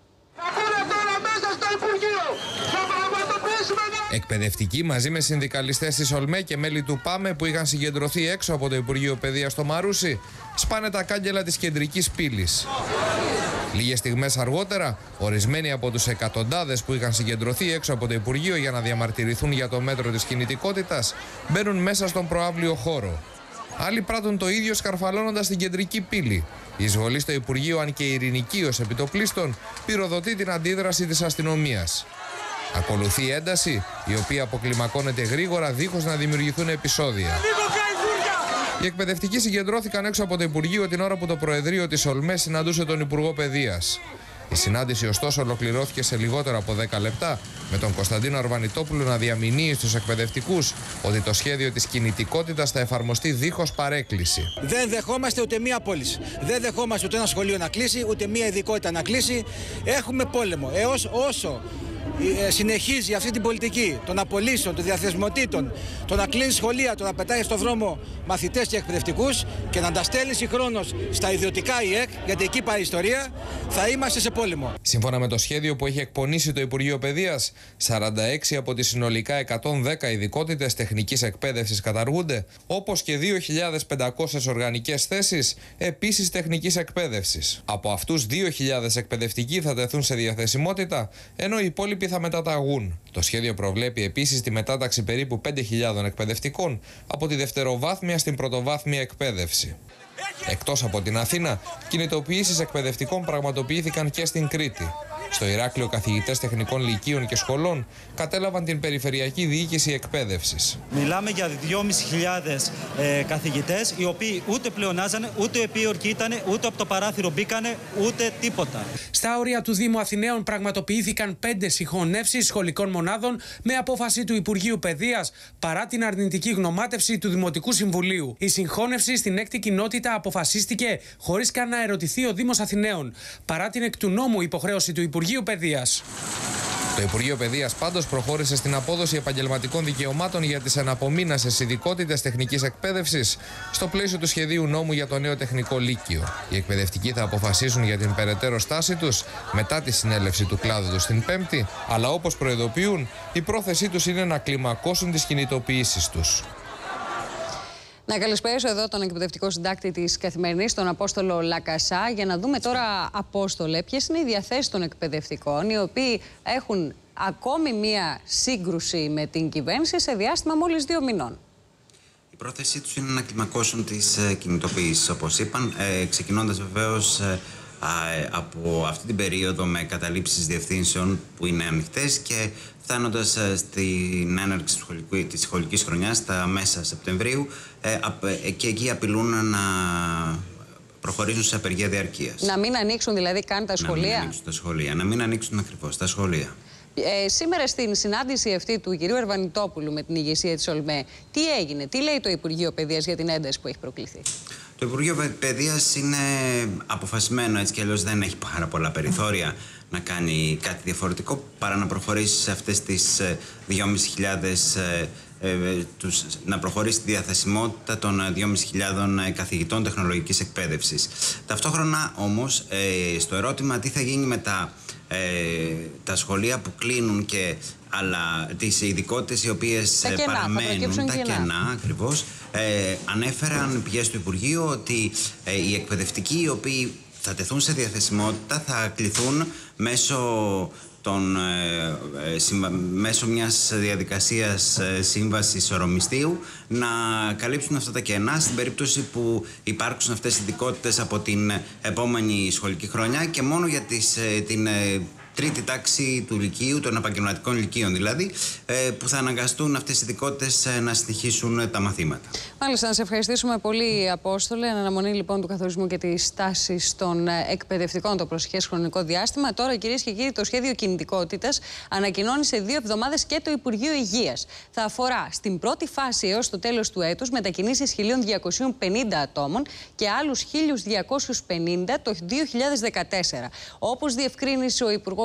Εκπαιδευτικοί μαζί με συνδικαλιστές της ΟΛΜΕ και μέλη του ΠΑΜΕ που είχαν συγκεντρωθεί έξω από το Υπουργείο Παιδείας στο Μαρούσι σπάνε τα κάγκελα της κεντρικής πύλης. Λίγες στιγμές αργότερα, ορισμένοι από τους εκατοντάδες που είχαν συγκεντρωθεί έξω από το Υπουργείο για να διαμαρτυρηθούν για το μέτρο της κινητικότητας, μπαίνουν μέσα στον προαύλιο χώρο. Άλλοι πράττουν το ίδιο σκαρφαλώνοντας την κεντρική πύλη. Η εισβολή στο Υπουργείο, αν και ειρηνική ως επιτοπλίστων, πυροδοτεί την αντίδραση της αστυνομίας. Ακολουθεί ένταση, η οποία αποκλιμακώνεται γρήγορα δίχως να δημιουργηθούν επεισόδια. Οι εκπαιδευτικοί συγκεντρώθηκαν έξω από το Υπουργείο την ώρα που το Προεδρείο της ΟΛΜΕ συναντούσε τον Υπουργό Παιδείας. Η συνάντηση ωστόσο ολοκληρώθηκε σε λιγότερο από δέκα λεπτά, με τον Κωνσταντίνο Αρβανιτόπουλο να διαμηνύει στους εκπαιδευτικούς ότι το σχέδιο της κινητικότητας θα εφαρμοστεί δίχως παρέκκληση. Δεν δεχόμαστε ούτε μία απόλυση. Δεν δεχόμαστε ούτε ένα σχολείο να κλείσει, ούτε μία ειδικότητα να κλείσει. Έχουμε πόλεμο. Έως όσο συνεχίζει αυτή την πολιτική των απολύσεων, των διαθεσιμοτήτων, το να κλείνει σχολεία, το να πετάει στον δρόμο μαθητές και εκπαιδευτικούς και να τα στέλνει συγχρόνως στα ιδιωτικά ΙΕΚ, γιατί εκεί πάει η ιστορία, θα είμαστε σε πόλεμο. Σύμφωνα με το σχέδιο που έχει εκπονήσει το Υπουργείο Παιδείας, σαράντα έξι από τις συνολικά εκατόν δέκα ειδικότητες τεχνικής εκπαίδευσης καταργούνται, όπως και δύο χιλιάδες πεντακόσιες οργανικές θέσεις επίσης τεχνικής εκπαίδευσης. Από αυτούς δύο χιλιάδες εκπαιδευτικοί θα τεθούν σε διαθεσιμότητα, ενώ οι υπόλοιποι θα μεταταγούν. Το σχέδιο προβλέπει επίσης τη μετάταξη περίπου πέντε χιλιάδων εκπαιδευτικών από τη δευτεροβάθμια στην πρωτοβάθμια εκπαίδευση. Εκτός από την Αθήνα, κινητοποιήσεις εκπαιδευτικών πραγματοποιήθηκαν και στην Κρήτη. Στο Ηράκλειο, καθηγητές τεχνικών λυκείων και σχολών κατέλαβαν την Περιφερειακή Διοίκηση Εκπαίδευσης. Μιλάμε για δυόμισι χιλιάδες ε, καθηγητές, οι οποίοι ούτε πλεονάζανε, ούτε επίορκοι ήτανε, ούτε από το παράθυρο μπήκανε, ούτε τίποτα. Στα όρια του Δήμου Αθηναίων πραγματοποιήθηκαν πέντε συγχωνεύσεις σχολικών μονάδων με απόφαση του Υπουργείου Παιδείας, παρά την αρνητική γνωμάτευση του Δημοτικού Συμβουλίου. Η συγχώνευση στην έκτη κοινότητα αποφασίστηκε χωρίς καν να ερωτηθεί ο Δήμος Αθηναίων, παρά την εκ του νόμου υποχρέωση του Υπουργείου Παιδείας. Το Υπουργείο Παιδείας πάντως προχώρησε στην απόδοση επαγγελματικών δικαιωμάτων για τις εναπομείνασες ειδικότητες τεχνικής εκπαίδευσης στο πλαίσιο του σχεδίου νόμου για το νέο τεχνικό λύκειο. Οι εκπαιδευτικοί θα αποφασίσουν για την περαιτέρω στάση τους μετά τη συνέλευση του κλάδου τους την Πέμπτη, αλλά όπως προειδοποιούν, η πρόθεσή τους είναι να κλιμακώσουν τις κινητοποιήσεις τους. Να καλησπέρισω εδώ τον εκπαιδευτικό συντάκτη της Καθημερινής, τον Απόστολο Λακασά, για να δούμε τώρα, Απόστολε, ποιες είναι οι διαθέσεις των εκπαιδευτικών, οι οποίοι έχουν ακόμη μία σύγκρουση με την κυβέρνηση σε διάστημα μόλις δύο μηνών. Η πρόθεσή τους είναι να κλιμακώσουν τις ε, κινητοποιήσεις, όπως είπαν, ε, ξεκινώντας βεβαίως ε, ε, από αυτή την περίοδο με καταλήψεις διευθύνσεων που είναι ανοιχτές και φτάνοντας ε, στην έναρξη της, σχολικού, της σχολικής χρονιάς, τα μέσα Σεπτεμβρίου, ε, ε, και εκεί απειλούν να προχωρήσουν σε απεργία διαρκείας. Να μην ανοίξουν δηλαδή καν τα σχολεία. Να μην ανοίξουν τα σχολεία, να μην ανοίξουν ακριβώς τα σχολεία. Ε, σήμερα στην συνάντηση αυτή του κυρίου Αρβανιτόπουλου με την ηγεσία της ΟΛΜΕ, τι έγινε, τι λέει το Υπουργείο Παιδείας για την ένταση που έχει προκληθεί? Το Υπουργείο Παιδείας είναι αποφασισμένο, έτσι κι αλλιώς δεν έχει πάρα πολλά περιθώρια να κάνει κάτι διαφορετικό παρά να προχωρήσει σε αυτές τις δυόμισι χιλιάδες ε, ε, τους, να προχωρήσει τη διαθεσιμότητα των δυόμισι χιλιάδων καθηγητών τεχνολογικής εκπαίδευσης. Ταυτόχρονα όμως, ε, στο ερώτημα τι θα γίνει με τα, ε, τα σχολεία που κλείνουν και αλλά τις ειδικότητες οι οποίες τα κενά, παραμένουν, τα κενά, κενά ακριβώς, ε, ανέφεραν πηγές του Υπουργείου ότι ε, οι εκπαιδευτικοί οι οποίοι θα τεθούν σε διαθεσιμότητα θα κληθούν μέσω, των, ε, ε, συμβα... μέσω μιας διαδικασίας ε, σύμβασης ορομιστείου να καλύψουν αυτά τα κενά στην περίπτωση που υπάρξουν αυτές οι ειδικότητες από την επόμενη σχολική χρονιά και μόνο για τις, ε, την ε, τρίτη τάξη του λυκείου, των επαγγελματικών λυκείων δηλαδή, που θα αναγκαστούν αυτές οι ειδικότητες να συνεχίσουν τα μαθήματα. Μάλιστα, να σε ευχαριστήσουμε πολύ, Απόστολε. Εν αναμονή λοιπόν του καθορισμού και της τάσης των εκπαιδευτικών το προσεχές χρονικό διάστημα. Τώρα, κυρίες και κύριοι, το σχέδιο κινητικότητας ανακοινώνει σε δύο εβδομάδες και το Υπουργείο Υγείας. Θα αφορά στην πρώτη φάση έως το τέλος του έτους μετακινήσεις χίλια διακόσιοι πενήντα ατόμων και άλλους χίλια διακόσιους πενήντα το δύο χιλιάδες δεκατέσσερα. Όπως διευκρίνησε ο Υπουργός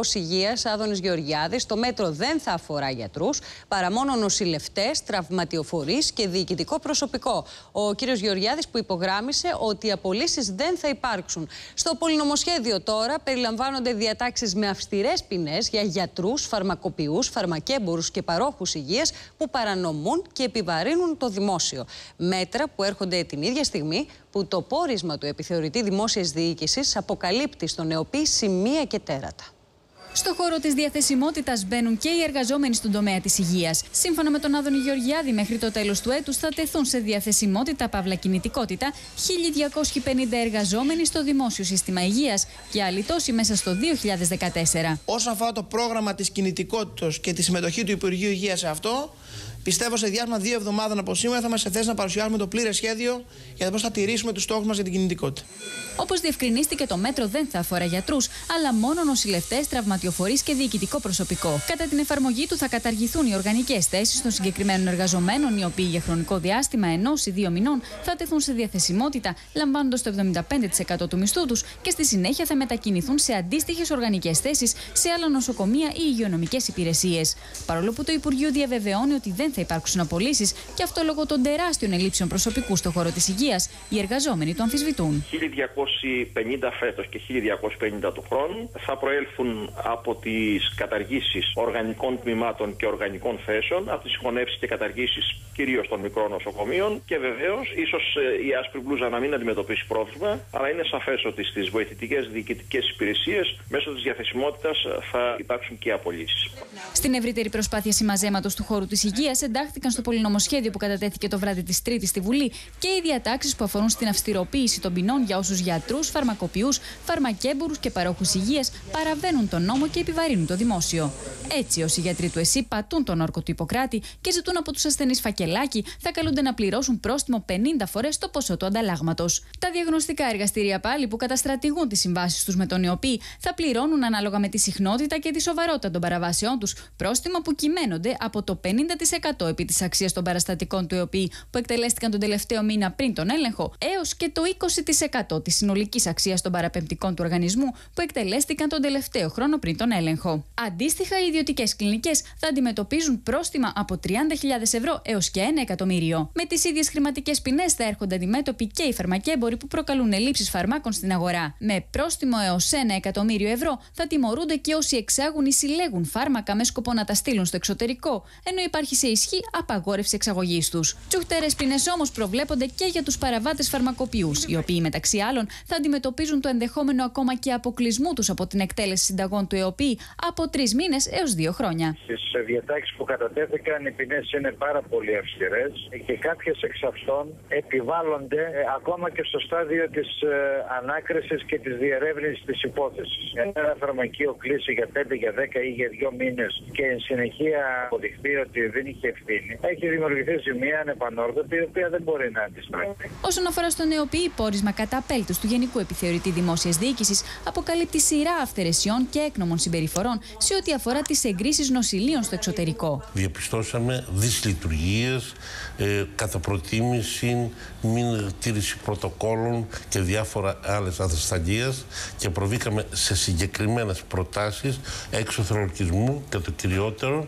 Υπουργός Υγείας Άδωνης Γεωργιάδης, το μέτρο δεν θα αφορά γιατρούς, παρά μόνο νοσηλευτές, τραυματιοφορείς και διοικητικό προσωπικό. Ο κύριος Γεωργιάδης που υπογράμμισε ότι οι απολύσεις δεν θα υπάρξουν. Στο πολυνομοσχέδιο τώρα περιλαμβάνονται διατάξεις με αυστηρές ποινές για γιατρούς, φαρμακοποιούς, φαρμακέμπορους και παρόχους υγείας που παρανομούν και επιβαρύνουν το δημόσιο. Μέτρα που έρχονται την ίδια στιγμή που το πόρισμα του επιθεωρητή δημόσιας διοίκησης αποκαλύπτει στον ΕΟΠΗ σημεία και τέρατα. Στο χώρο της διαθεσιμότητας μπαίνουν και οι εργαζόμενοι στον τομέα της υγείας. Σύμφωνα με τον Άδωνη Γεωργιάδη, μέχρι το τέλος του έτους θα τεθούν σε διαθεσιμότητα παύλα κινητικότητα χίλια διακόσιοι πενήντα εργαζόμενοι στο δημόσιο σύστημα υγείας και άλλοι τόσοι μέσα στο δύο χιλιάδες δεκατέσσερα. Όσον αφορά το πρόγραμμα της κινητικότητας και τη συμμετοχή του Υπουργείου Υγείας σε αυτό, πιστεύω σε διάστημα δύο εβδομάδων από σήμερα θα είμαστε σε θέση να παρουσιάσουμε το πλήρες σχέδιο για το πώς θα τηρήσουμε τους στόχους μας για την κινητικότητα. Όπως διευκρινίστηκε, το μέτρο δεν θα αφορά γιατρούς, αλλά μόνο νοσηλευτές, τραυματιοφορείς και διοικητικό προσωπικό. Κατά την εφαρμογή του θα καταργηθούν οι οργανικές θέσεις των συγκεκριμένων εργαζομένων, οι οποίοι για χρονικό διάστημα ενός ή δύο μηνών θα τεθούν σε διαθεσιμότητα, λαμβάνοντας το εβδομήντα πέντε τοις εκατό του μισθού τους και στη συνέχεια θα μετακινηθούν σε αντίστοιχες οργανικές θέσεις σε άλλα νοσοκομεία ή υγειονομικές υπηρεσίες. Παρόλο που το Υπουργείο διαβεβαιώνει ότι δεν θα υπάρξουν απολύσεις και αυτό λόγω των τεράστιων ελλείψεων προσωπικού στον χώρο της υγείας, οι εργαζόμενοι το αμφισβητούν. χίλια διακόσιοι πενήντα φέτος και χίλια διακόσιοι πενήντα του χρόνου θα προέλθουν από τις καταργήσεις οργανικών τμήματων και οργανικών θέσεων, από τις συγχωνεύσεις και καταργήσεις κυρίως των μικρών νοσοκομείων και βεβαίως ίσως η άσπρη μπλούζα να μην αντιμετωπίσει πρόβλημα, αλλά είναι σαφές ότι στις βοηθητικές διοικητικές υπηρεσίες μέσω της διαθεσιμότητας θα υπάρξουν και απολύσεις. Στην ευρύτερη προσπάθεια συμμαζέματος του χώρου της υγείας εντάχθηκαν στο πολυνομοσχέδιο που κατατέθηκε το βράδυ της Τρίτης στη Βουλή και οι διατάξεις που αφορούν στην αυστηροποίηση των ποινών για όσους γιατρούς, φαρμακοποιούς, φαρμακέμπορους και παρόχους υγείας παραβαίνουν τον νόμο και επιβαρύνουν το δημόσιο. Έτσι, όσοι γιατροί του ΕΣΥ πατούν τον όρκο του Ιπποκράτη και ζητούν από τους ασθενείς φακελάκι, θα καλούνται να πληρώσουν πρόστιμο πενήντα φορές το ποσό του ανταλλάγματος. Τα διαγνωστικά εργαστήρια πάλι που καταστρατηγούν τις συμβάσεις τους με τον ΕΟΠΗ θα πληρώνουν ανάλογα με τη συχνότητα και τη σοβαρότητα των παραβάσεών τους πρόστιμα που κυμαίνονται από το πενήντα τοις εκατό επί της αξίας των παραστατικών του ΕΟΠΗ που εκτελέστηκαν τον τελευταίο μήνα πριν τον έλεγχο, έως και το είκοσι τοις εκατό της συνολικής αξίας των παραπεμπτικών του οργανισμού που εκτελέστηκαν τον τελευταίο χρόνο πριν τον έλεγχο. Αντίστοιχα, οι ιδιωτικές κλινικές θα αντιμετωπίζουν πρόστιμα από τριάντα χιλιάδες ευρώ έως και ένα εκατομμύριο. Με τις ίδιες χρηματικές ποινές θα έρχονται αντιμέτωποι και οι φαρμακέμποροι που προκαλούν ελλείψεις φαρμάκων στην αγορά. Με πρόστιμο έως ένα εκατομμύριο ευρώ θα τιμωρούνται και όσοι εξάγουν ή συλλέγουν φάρμακα με σκοπό να τα στείλουν στο εξωτερικό, ενώ υπάρχει σε ισχύ απαγόρευση εξαγωγής τους. Τσουχτερές ποινές όμως προβλέπονται και για τους παραβάτες φαρμακοποιούς, οι οποίοι μεταξύ άλλων θα αντιμετωπίζουν το ενδεχόμενο ακόμα και αποκλεισμού τους από την εκτέλεση συνταγών του ΕΟΠΗ από τρεις μήνες έως δύο χρόνια. Στις διατάξεις που κατατέθηκαν οι ποινές είναι πάρα πολύ αυστηρές και κάποιες εξ αυτών επιβάλλονται ε, ακόμα και στο στάδιο της ε, ανάκρισης και της διερεύνησης της υπόθεσης. Ένα φαρμακείο κλείσει για πέντε, για δέκα ή για δύο μήνες και εν συνεχεία αποδειχθεί ότι δεν είχε ευθύνη, έχει δημιουργηθεί ζημία ανεπανόρθωτη, η οποία δεν μπορεί να αντιστραφεί. Όσον αφορά στον ΕΟΠΗ, πόρισμα κατά απέλτους του Γενικού Επιθεωρητή Δημόσιας Διοίκησης αποκαλύπτει σειρά αυθαιρεσιών και έκνομων συμπεριφορών σε ό,τι αφορά τις εγκρίσεις νοσηλείων στο εξωτερικό. Διαπιστώσαμε δυσλειτουργίες, ε, κατά προτίμηση μην τήρηση πρωτοκόλων και διάφορα άλλες ατασταλίες και προβήκαμε σε συγκεκριμένες προτάσεις εξωθρολοκισμού και το κυριότερο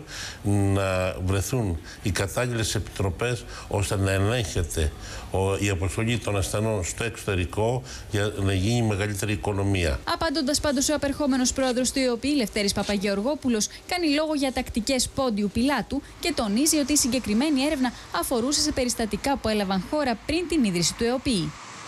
να βρεθούν οι κατάλληλες επιτροπές ώστε να ελέγχεται η αποστολή των ασθενών στο εξωτερικό για να γίνει μεγαλύτερη οικονομία. Απαντώντας πάντως ο απερχόμενος πρόεδρος του ΕΟΠΗ, Λευτέρης Παπαγεωργόπουλος, κάνει λόγο για τακτικές πόντιου πιλάτου και τονίζει ότι η συγκεκριμένη έρευνα αφορούσε σε περιστατικά που έλαβαν χώρα πριν την ίδρυση του ΕΟΠΗ.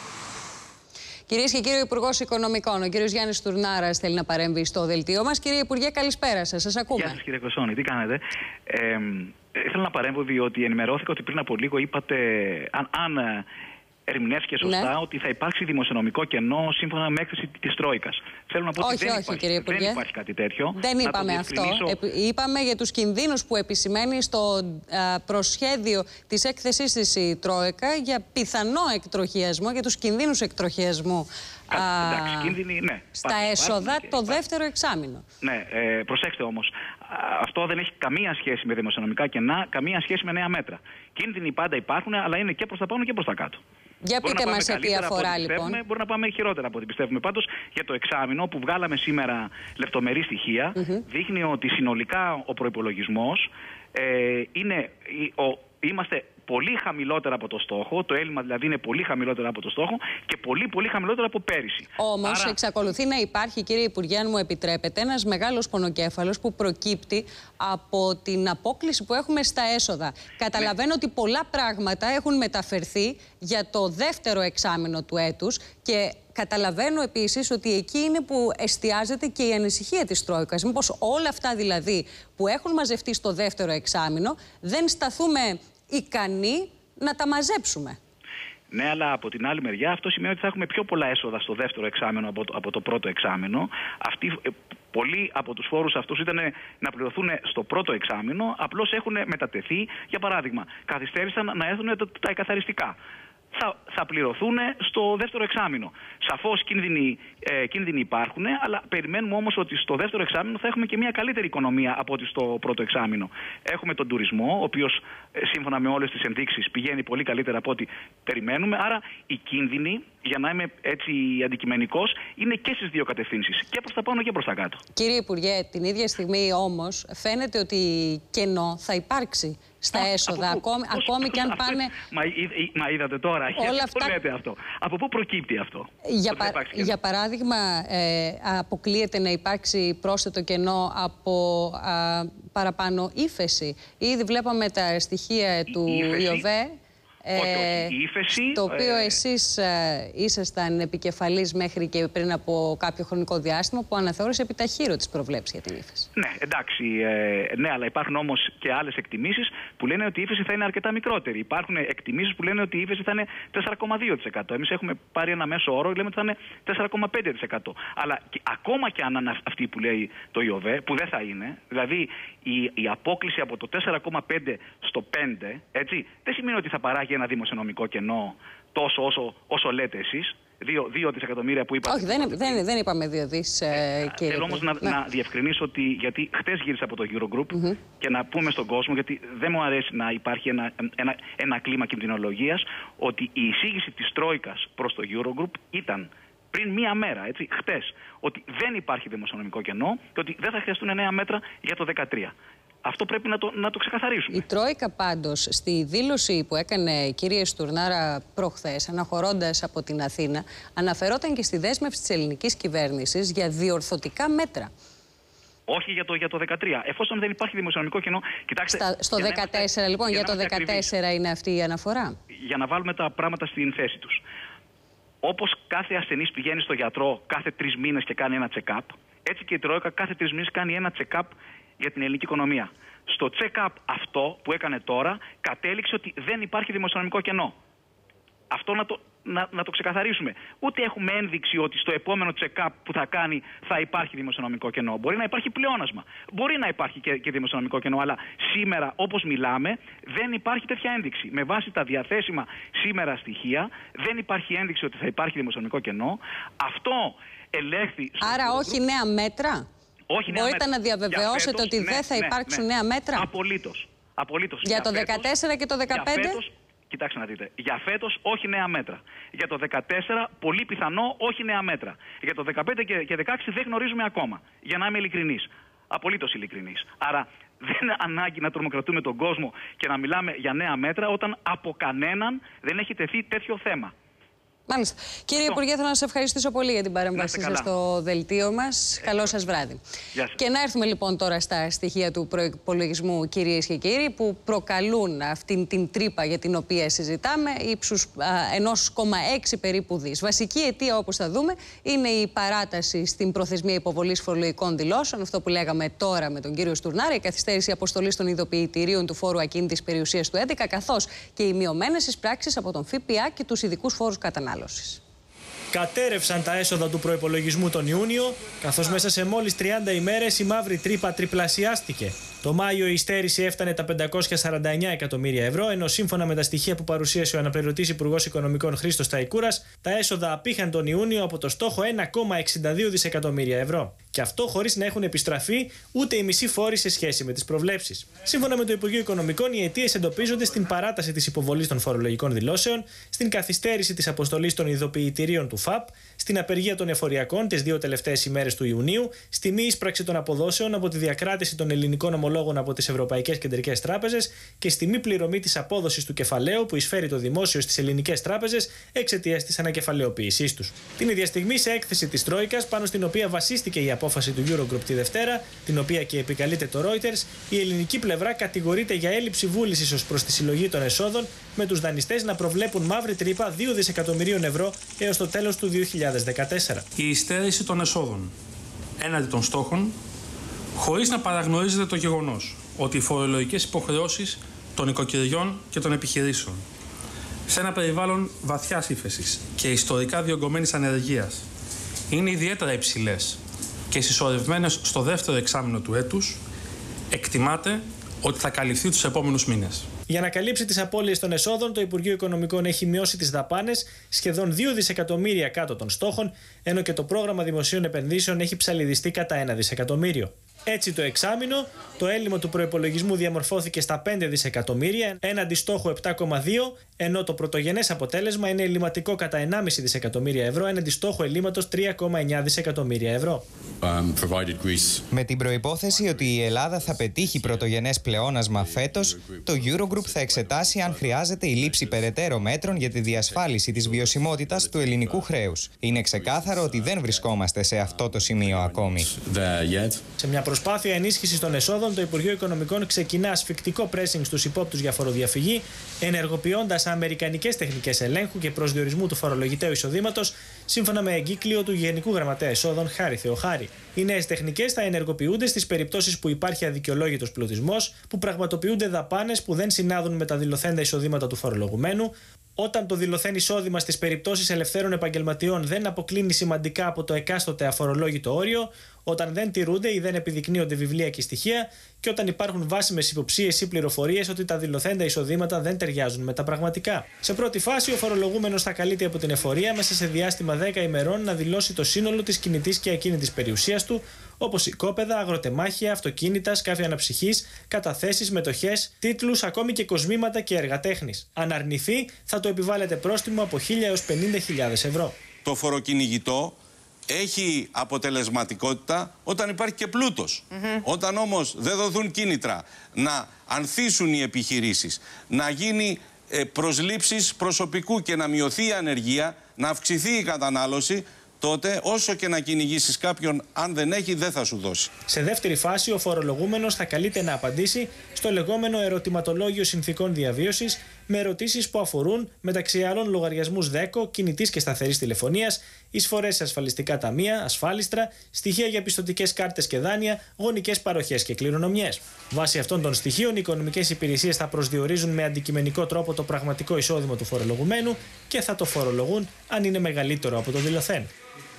Κυρίες και κύριοι, ο Υπουργός Οικονομικών, ο κύριος Γιάννης Τουρνάρας, θέλει να παρέμβει στο δελτίο μας. Κύριε Υπουργέ, καλησπέρα σας. Σας ακούμε. Γεια σας, κύριε Κοσόνη. Τι κάνετε? Ε, ήθελα να παρέμβω διότι ενημερώθηκα ότι πριν από λίγο είπατε, αν, αν ερμηνεύτηκε σωστά, ναι, ότι θα υπάρξει δημοσιονομικό κενό σύμφωνα με έκθεση της Τρόικας. Θέλω να πω όχι, ότι δεν, όχι, υπάρχει, κύριε Υπουργέ. δεν υπάρχει κάτι τέτοιο. Δεν είπαμε αυτό. Είπαμε για τους κινδύνους που επισημαίνει στο α, προσχέδιο της έκθεσης της η Τρόικα για πιθανό εκτροχιασμό, για τους κινδύνους εκτροχιασμού. Α, εντάξει, κίνδυνοι, ναι. Στα υπάρχει, έσοδα υπάρχει, το υπάρχει. δεύτερο εξάμηνο. Ναι, ε, προσέξτε όμως. Αυτό δεν έχει καμία σχέση με δημοσιονομικά κενά, καμία σχέση με νέα μέτρα. Κίνδυνοι πάντα υπάρχουν, αλλά είναι και προς τα πάνω και προς τα κάτω. Για πείτε μας σε τι αφορά λοιπόν. Μπορεί να πάμε χειρότερα από ό,τι πιστεύουμε. Πάντως για το εξάμηνο που βγάλαμε σήμερα λεπτομερή στοιχεία, mm-hmm. δείχνει ότι συνολικά ο προϋπολογισμός ε, είναι, ο, είμαστε πολύ χαμηλότερα από το στόχο, το έλλειμμα δηλαδή είναι πολύ χαμηλότερο από το στόχο και πολύ πολύ χαμηλότερο από πέρυσι. Όμως Άρα... εξακολουθεί να υπάρχει, κύριε Υπουργέ, αν μου επιτρέπετε, ένας μεγάλος πονοκέφαλος που προκύπτει από την απόκλιση που έχουμε στα έσοδα. Καταλαβαίνω ναι. ότι πολλά πράγματα έχουν μεταφερθεί για το δεύτερο εξάμηνο του έτους και καταλαβαίνω επίσης ότι εκεί είναι που εστιάζεται και η ανησυχία της Τρόικας. Μήπως όλα αυτά δηλαδή που έχουν μαζευτεί στο δεύτερο εξάμηνο δεν σταθούμε ικανοί να τα μαζέψουμε. Ναι, αλλά από την άλλη μεριά αυτό σημαίνει ότι θα έχουμε πιο πολλά έσοδα στο δεύτερο εξάμηνο από το, από το πρώτο εξάμηνο. Αυτοί, πολλοί από τους φόρους αυτούς ήταν να πληρωθούν στο πρώτο εξάμηνο, απλώς έχουν μετατεθεί. Για παράδειγμα, καθυστέρησαν να έρθουν τα, τα εκαθαριστικά. Θα, θα πληρωθούν στο δεύτερο εξάμηνο. Σαφώς κίνδυνοι, ε, κίνδυνοι υπάρχουν, αλλά περιμένουμε όμως ότι στο δεύτερο εξάμηνο θα έχουμε και μια καλύτερη οικονομία από ότι στο πρώτο εξάμηνο. Έχουμε τον τουρισμό, ο οποίος ε, σύμφωνα με όλες τις ενδείξεις πηγαίνει πολύ καλύτερα από ό,τι περιμένουμε. Άρα οι κίνδυνοι, για να είμαι έτσι αντικειμενικός, είναι και στις δύο κατευθύνσεις. Και προς τα πάνω και προς τα κάτω. Κύριε Υπουργέ, την ίδια στιγμή όμως φαίνεται ότι κενό θα υπάρξει στα Α, έσοδα, πού, ακόμη, πώς, ακόμη πώς, και αν αυτές, πάνε... Μα, μα είδατε τώρα, όλα γιατί αυτά... λέτε αυτό. Από πού προκύπτει αυτό? Για, πα... για παράδειγμα, ε, αποκλείεται να υπάρξει πρόσθετο κενό από α, παραπάνω ύφεση. Ήδη βλέπαμε τα στοιχεία του ΙΟΒΕ. Όχι, όχι. Η ύφεση, το οποίο ε... εσείς ε, ήσασταν επικεφαλής μέχρι και πριν από κάποιο χρονικό διάστημα που αναθεώρησε επιταχύρω τις προβλέψεις για την ύφεση. Ναι, εντάξει. Ε, ναι, αλλά υπάρχουν όμως και άλλες εκτιμήσεις που λένε ότι η ύφεση θα είναι αρκετά μικρότερη. Υπάρχουν εκτιμήσεις που λένε ότι η ύφεση θα είναι τέσσερα κόμμα δύο τοις εκατό. Εμείς έχουμε πάρει ένα μέσο όρο, λέμε ότι θα είναι τέσσερα κόμμα πέντε τοις εκατό. Αλλά και, ακόμα και αν είναι αυτή που λέει το ΙΟΒΕ, που δεν θα είναι, δηλαδή η, η απόκλιση από το τέσσερα κόμμα πέντε στο πέντε, έτσι, δεν σημαίνει ότι θα παράγει ένα δημοσιονομικό κενό τόσο όσο, όσο λέτε εσείς. Δύο δισεκατομμύρια που είπατε. Όχι, δεν, δεν, δεν είπαμε δύο δις, ε, κύριε. Θέλω όμως να, ναι. να διευκρινίσω ότι, γιατί χτες γύρισα από το Eurogroup mm-hmm. και να πούμε στον κόσμο, γιατί δεν μου αρέσει να υπάρχει ένα, ένα, ένα κλίμα κινδυνολογίας, ότι η εισήγηση της Τρόικας προς το Eurogroup ήταν πριν μία μέρα, έτσι, χτες, ότι δεν υπάρχει δημοσιονομικό κενό και ότι δεν θα χρειαστούν νέα μέτρα για το δύο χιλιάδες δεκατρία. Αυτό πρέπει να το, να το ξεκαθαρίσουμε. Η Τρόικα πάντως στη δήλωση που έκανε, κύριε Στουρνάρα, προχθές, αναχωρώντας από την Αθήνα, αναφερόταν και στη δέσμευση της ελληνικής κυβέρνησης για διορθωτικά μέτρα. Όχι για το, για το δεκατρία. Εφόσον δεν υπάρχει δημοσιονομικό κενό. Κοιτάξτε, Στα, στο δεκατέσσερα, είμαστε, λοιπόν, για, για το δεκατέσσερα είναι αυτή η αναφορά. Για να βάλουμε τα πράγματα στην θέση τους. Όπως κάθε ασθενής πηγαίνει στο γιατρό κάθε τρεις μήνες και κάνει ένα check-up, έτσι και η Τρόικα κάθε τρεις μήνες κάνει ένα check-up για την ελληνική οικονομία. Στο check-up αυτό που έκανε τώρα κατέληξε ότι δεν υπάρχει δημοσιονομικό κενό. Αυτό να το, να, να το ξεκαθαρίσουμε. Ούτε έχουμε ένδειξη ότι στο επόμενο check-up που θα κάνει θα υπάρχει δημοσιονομικό κενό. Μπορεί να υπάρχει πλεόνασμα. Μπορεί να υπάρχει και, και δημοσιονομικό κενό. Αλλά σήμερα, όπως μιλάμε, δεν υπάρχει τέτοια ένδειξη. Με βάση τα διαθέσιμα σήμερα στοιχεία, δεν υπάρχει ένδειξη ότι θα υπάρχει δημοσιονομικό κενό. Αυτό ελέγχθη. Άρα, όχι νέα μέτρα. Όχι νέα Μπορείτε μέτρα. να διαβεβαιώσετε φέτος, ότι ναι, δεν θα ναι, υπάρξουν ναι. νέα μέτρα. Απολύτως. Απολύτως. Για, για το φέτος, δεκατέσσερα και το δεκαπέντε. Για φέτος, κοιτάξτε να δείτε. Για φέτος όχι νέα μέτρα. Για το δεκατέσσερα πολύ πιθανό όχι νέα μέτρα. Για το δεκαπέντε και δεκαέξι δεν γνωρίζουμε ακόμα. Για να είμαι ειλικρινής. Απολύτως ειλικρινής. Άρα δεν είναι ανάγκη να τρομοκρατούμε τον κόσμο και να μιλάμε για νέα μέτρα όταν από κανέναν δεν έχει τεθεί τέτοιο θέμα. Μάλιστα. Κύριε Αυτό. Υπουργέ, θέλω να σας ευχαριστήσω πολύ για την παρέμβασή σας στο δελτίο μας. Καλό σας βράδυ. Και να έρθουμε λοιπόν τώρα στα στοιχεία του προϋπολογισμού, κυρίες και κύριοι, που προκαλούν αυτήν την τρύπα για την οποία συζητάμε, ύψους ενός κόμμα έξι περίπου δις. Βασική αιτία, όπως θα δούμε, είναι η παράταση στην προθεσμία υποβολής φορολογικών δηλώσεων, αυτό που λέγαμε τώρα με τον κύριο Στουρνάρα, η καθυστέρηση αποστολής των ειδοποιητηρίων του φόρου ακίνητης περιουσίας του έντεκα, καθώς και οι μειωμένες εισπράξεις από τον ΦΠΑ και τους ειδικούς φόρους κατανάλωσης. Κατέρευσαν τα έσοδα του προϋπολογισμού τον Ιούνιο, καθώς μέσα σε μόλις τριάντα ημέρες η μαύρη τρύπα τριπλασιάστηκε. Το Μάιο η στέρηση έφτανε τα πεντακόσια σαράντα εννέα εκατομμύρια ευρώ, ενώ σύμφωνα με τα στοιχεία που παρουσίασε ο αναπληρωτής Υπουργός Οικονομικών Χρήστος Ταϊκούρας, τα έσοδα απήχαν τον Ιούνιο από το στόχο ένα κόμμα εξήντα δύο δισεκατομμύρια ευρώ. Και αυτό χωρίς να έχουν επιστραφεί ούτε οι μισοί φόροι σε σχέση με τις προβλέψεις. Σύμφωνα με το Υπουργείο Οικονομικών, οι αιτίες εντοπίζονται στην παράταση της υποβολής των φορολογικών δηλώσεων, στην καθυστέρηση της αποστολής των ειδοποιητηρίων του ΦΑΠ, στην απεργία των εφοριακών τις δύο τελευταίες ημέρες του Ιουνίου, στη μη εισπράξη των αποδόσεων από τη διακράτηση των ελληνικών ομολόγων από τις Ευρωπαϊκές Κεντρικές Τράπεζες και στη μη πληρωμή της απόδοσης του κεφαλαίου που εισφέρει το δημόσιο στις ελληνικές τράπεζες εξαιτίας της ανακεφαλαιοποίησής τους. Την ίδια στιγμή, σε έκθεση της Τρόικας, πάνω στην οποία βασίστηκε η απόφαση του Eurogroup τη Δευτέρα, την οποία και επικαλείται το Reuters, η ελληνική πλευρά κατηγορείται για έλλειψη βούλησης ως προς τη συλλογή των εσόδων, με τους δανειστές να προβλέπουν μαύρη τρύπα δύο δισεκατομμυρίων ευρώ έως το τέλος του δύο χιλιάδες δεκατέσσερα. Η υστέρηση των εσόδων έναντι των στόχων, χωρίς να παραγνωρίζεται το γεγονός ότι οι φορολογικές υποχρεώσεις των οικοκυριών και των επιχειρήσεων σε ένα περιβάλλον βαθιάς ύφεσης και ιστορικά διωγγωμένης ανεργίας είναι ιδιαίτερα υψηλές και συσσωρευμένες στο δεύτερο εξάμηνο του έτους, εκτιμάται ότι θα καλυφθεί τους επόμενους μήνες. Για να καλύψει τις απώλειες των εσόδων, το Υπουργείο Οικονομικών έχει μειώσει τις δαπάνες σχεδόν δύο δισεκατομμύρια κάτω των στόχων, ενώ και το πρόγραμμα δημοσίων επενδύσεων έχει ψαλιδιστεί κατά ένα δισεκατομμύριο. Έτσι, το εξάμηνο, το έλλειμμα του προϋπολογισμού διαμορφώθηκε στα πέντε δισεκατομμύρια, έναντι στόχου επτά κόμμα δύο, ενώ το πρωτογενές αποτέλεσμα είναι ελλειμματικό κατά ενάμιση δισεκατομμύρια ευρώ, έναντι στόχου ελλείμματος τρία κόμμα εννέα δισεκατομμύρια ευρώ. Με την προϋπόθεση ότι η Ελλάδα θα πετύχει πρωτογενές πλεόνασμα φέτος, το Eurogroup θα εξετάσει αν χρειάζεται η λήψη περαιτέρω μέτρων για τη διασφάλιση της βιωσιμότητας του ελληνικού χρέους. Είναι ξεκάθαρο ότι δεν βρισκόμαστε σε αυτό το σημείο ακόμη. Σε μια προσπάθεια ενίσχυσης των εσόδων, το Υπουργείο Οικονομικών ξεκινά ασφυκτικό pressing στους υπόπτους για φοροδιαφυγή, ενεργοποιώντας αμερικανικές τεχνικές ελέγχου και προσδιορισμού του φορολογητέου εισοδήματος, σύμφωνα με εγκύκλιο του Γενικού Γραμματέα Εσόδων Χάρη Θεοχάρη. Οι νέες τεχνικές θα ενεργοποιούνται στις περιπτώσεις που υπάρχει αδικαιολόγητος πλουτισμός, που πραγματοποιούνται δαπάνες που δεν συνάδουν με τα δηλωθέντα εισοδήματα του φορολογουμένου, όταν το δηλωθέν εισόδημα στις περιπτώσεις ελευθέρων επαγγελματιών δεν αποκλίνει σημαντικά από το εκάστοτε αφορολόγητο όριο, όταν δεν τηρούνται ή δεν επιδεικνύονται βιβλία και στοιχεία και όταν υπάρχουν βάσιμες υποψίες ή πληροφορίες ότι τα δηλωθέντα εισοδήματα δεν ταιριάζουν με τα πραγματικά. Σε πρώτη φάση, ο φορολογούμενος θα καλείται από την εφορία μέσα σε διάστημα δέκα ημερών να δηλώσει το σύνολο της κινητής και ακίνητης περιουσίας του, όπως οικόπεδα, αγροτεμάχια, αυτοκίνητα, σκάφη αναψυχής, καταθέσεις, μετοχές, τίτλους, ακόμη και κοσμήματα και έργα τέχνης. Αν αρνηθεί, θα το επιβάλλεται πρόστιμο από χίλια έως πενήντα χιλιάδες ευρώ. Το φοροκυνηγητό έχει αποτελεσματικότητα όταν υπάρχει και πλούτος. Mm-hmm. Όταν όμως δεν δοθούν κίνητρα να ανθίσουν οι επιχειρήσεις, να γίνει ε, προσλήψεις προσωπικού και να μειωθεί η ανεργία, να αυξηθεί η κατανάλωση, τότε όσο και να κυνηγήσεις κάποιον, αν δεν έχει, δεν θα σου δώσει. Σε δεύτερη φάση, ο φορολογούμενος θα καλείται να απαντήσει στο λεγόμενο ερωτηματολόγιο συνθηκών διαβίωσης, με ερωτήσεις που αφορούν μεταξύ άλλων λογαριασμούς ΔΕΚΟ, κινητής και σταθερής τηλεφωνίας, εισφορές σε ασφαλιστικά ταμεία, ασφάλιστρα, στοιχεία για πιστωτικές κάρτες και δάνεια, γονικές παροχές και κληρονομιές. Βάσει αυτών των στοιχείων, οι οικονομικές υπηρεσίες θα προσδιορίζουν με αντικειμενικό τρόπο το πραγματικό εισόδημα του φορολογουμένου και θα το φορολογούν αν είναι μεγαλύτερο από το δηλωθέν.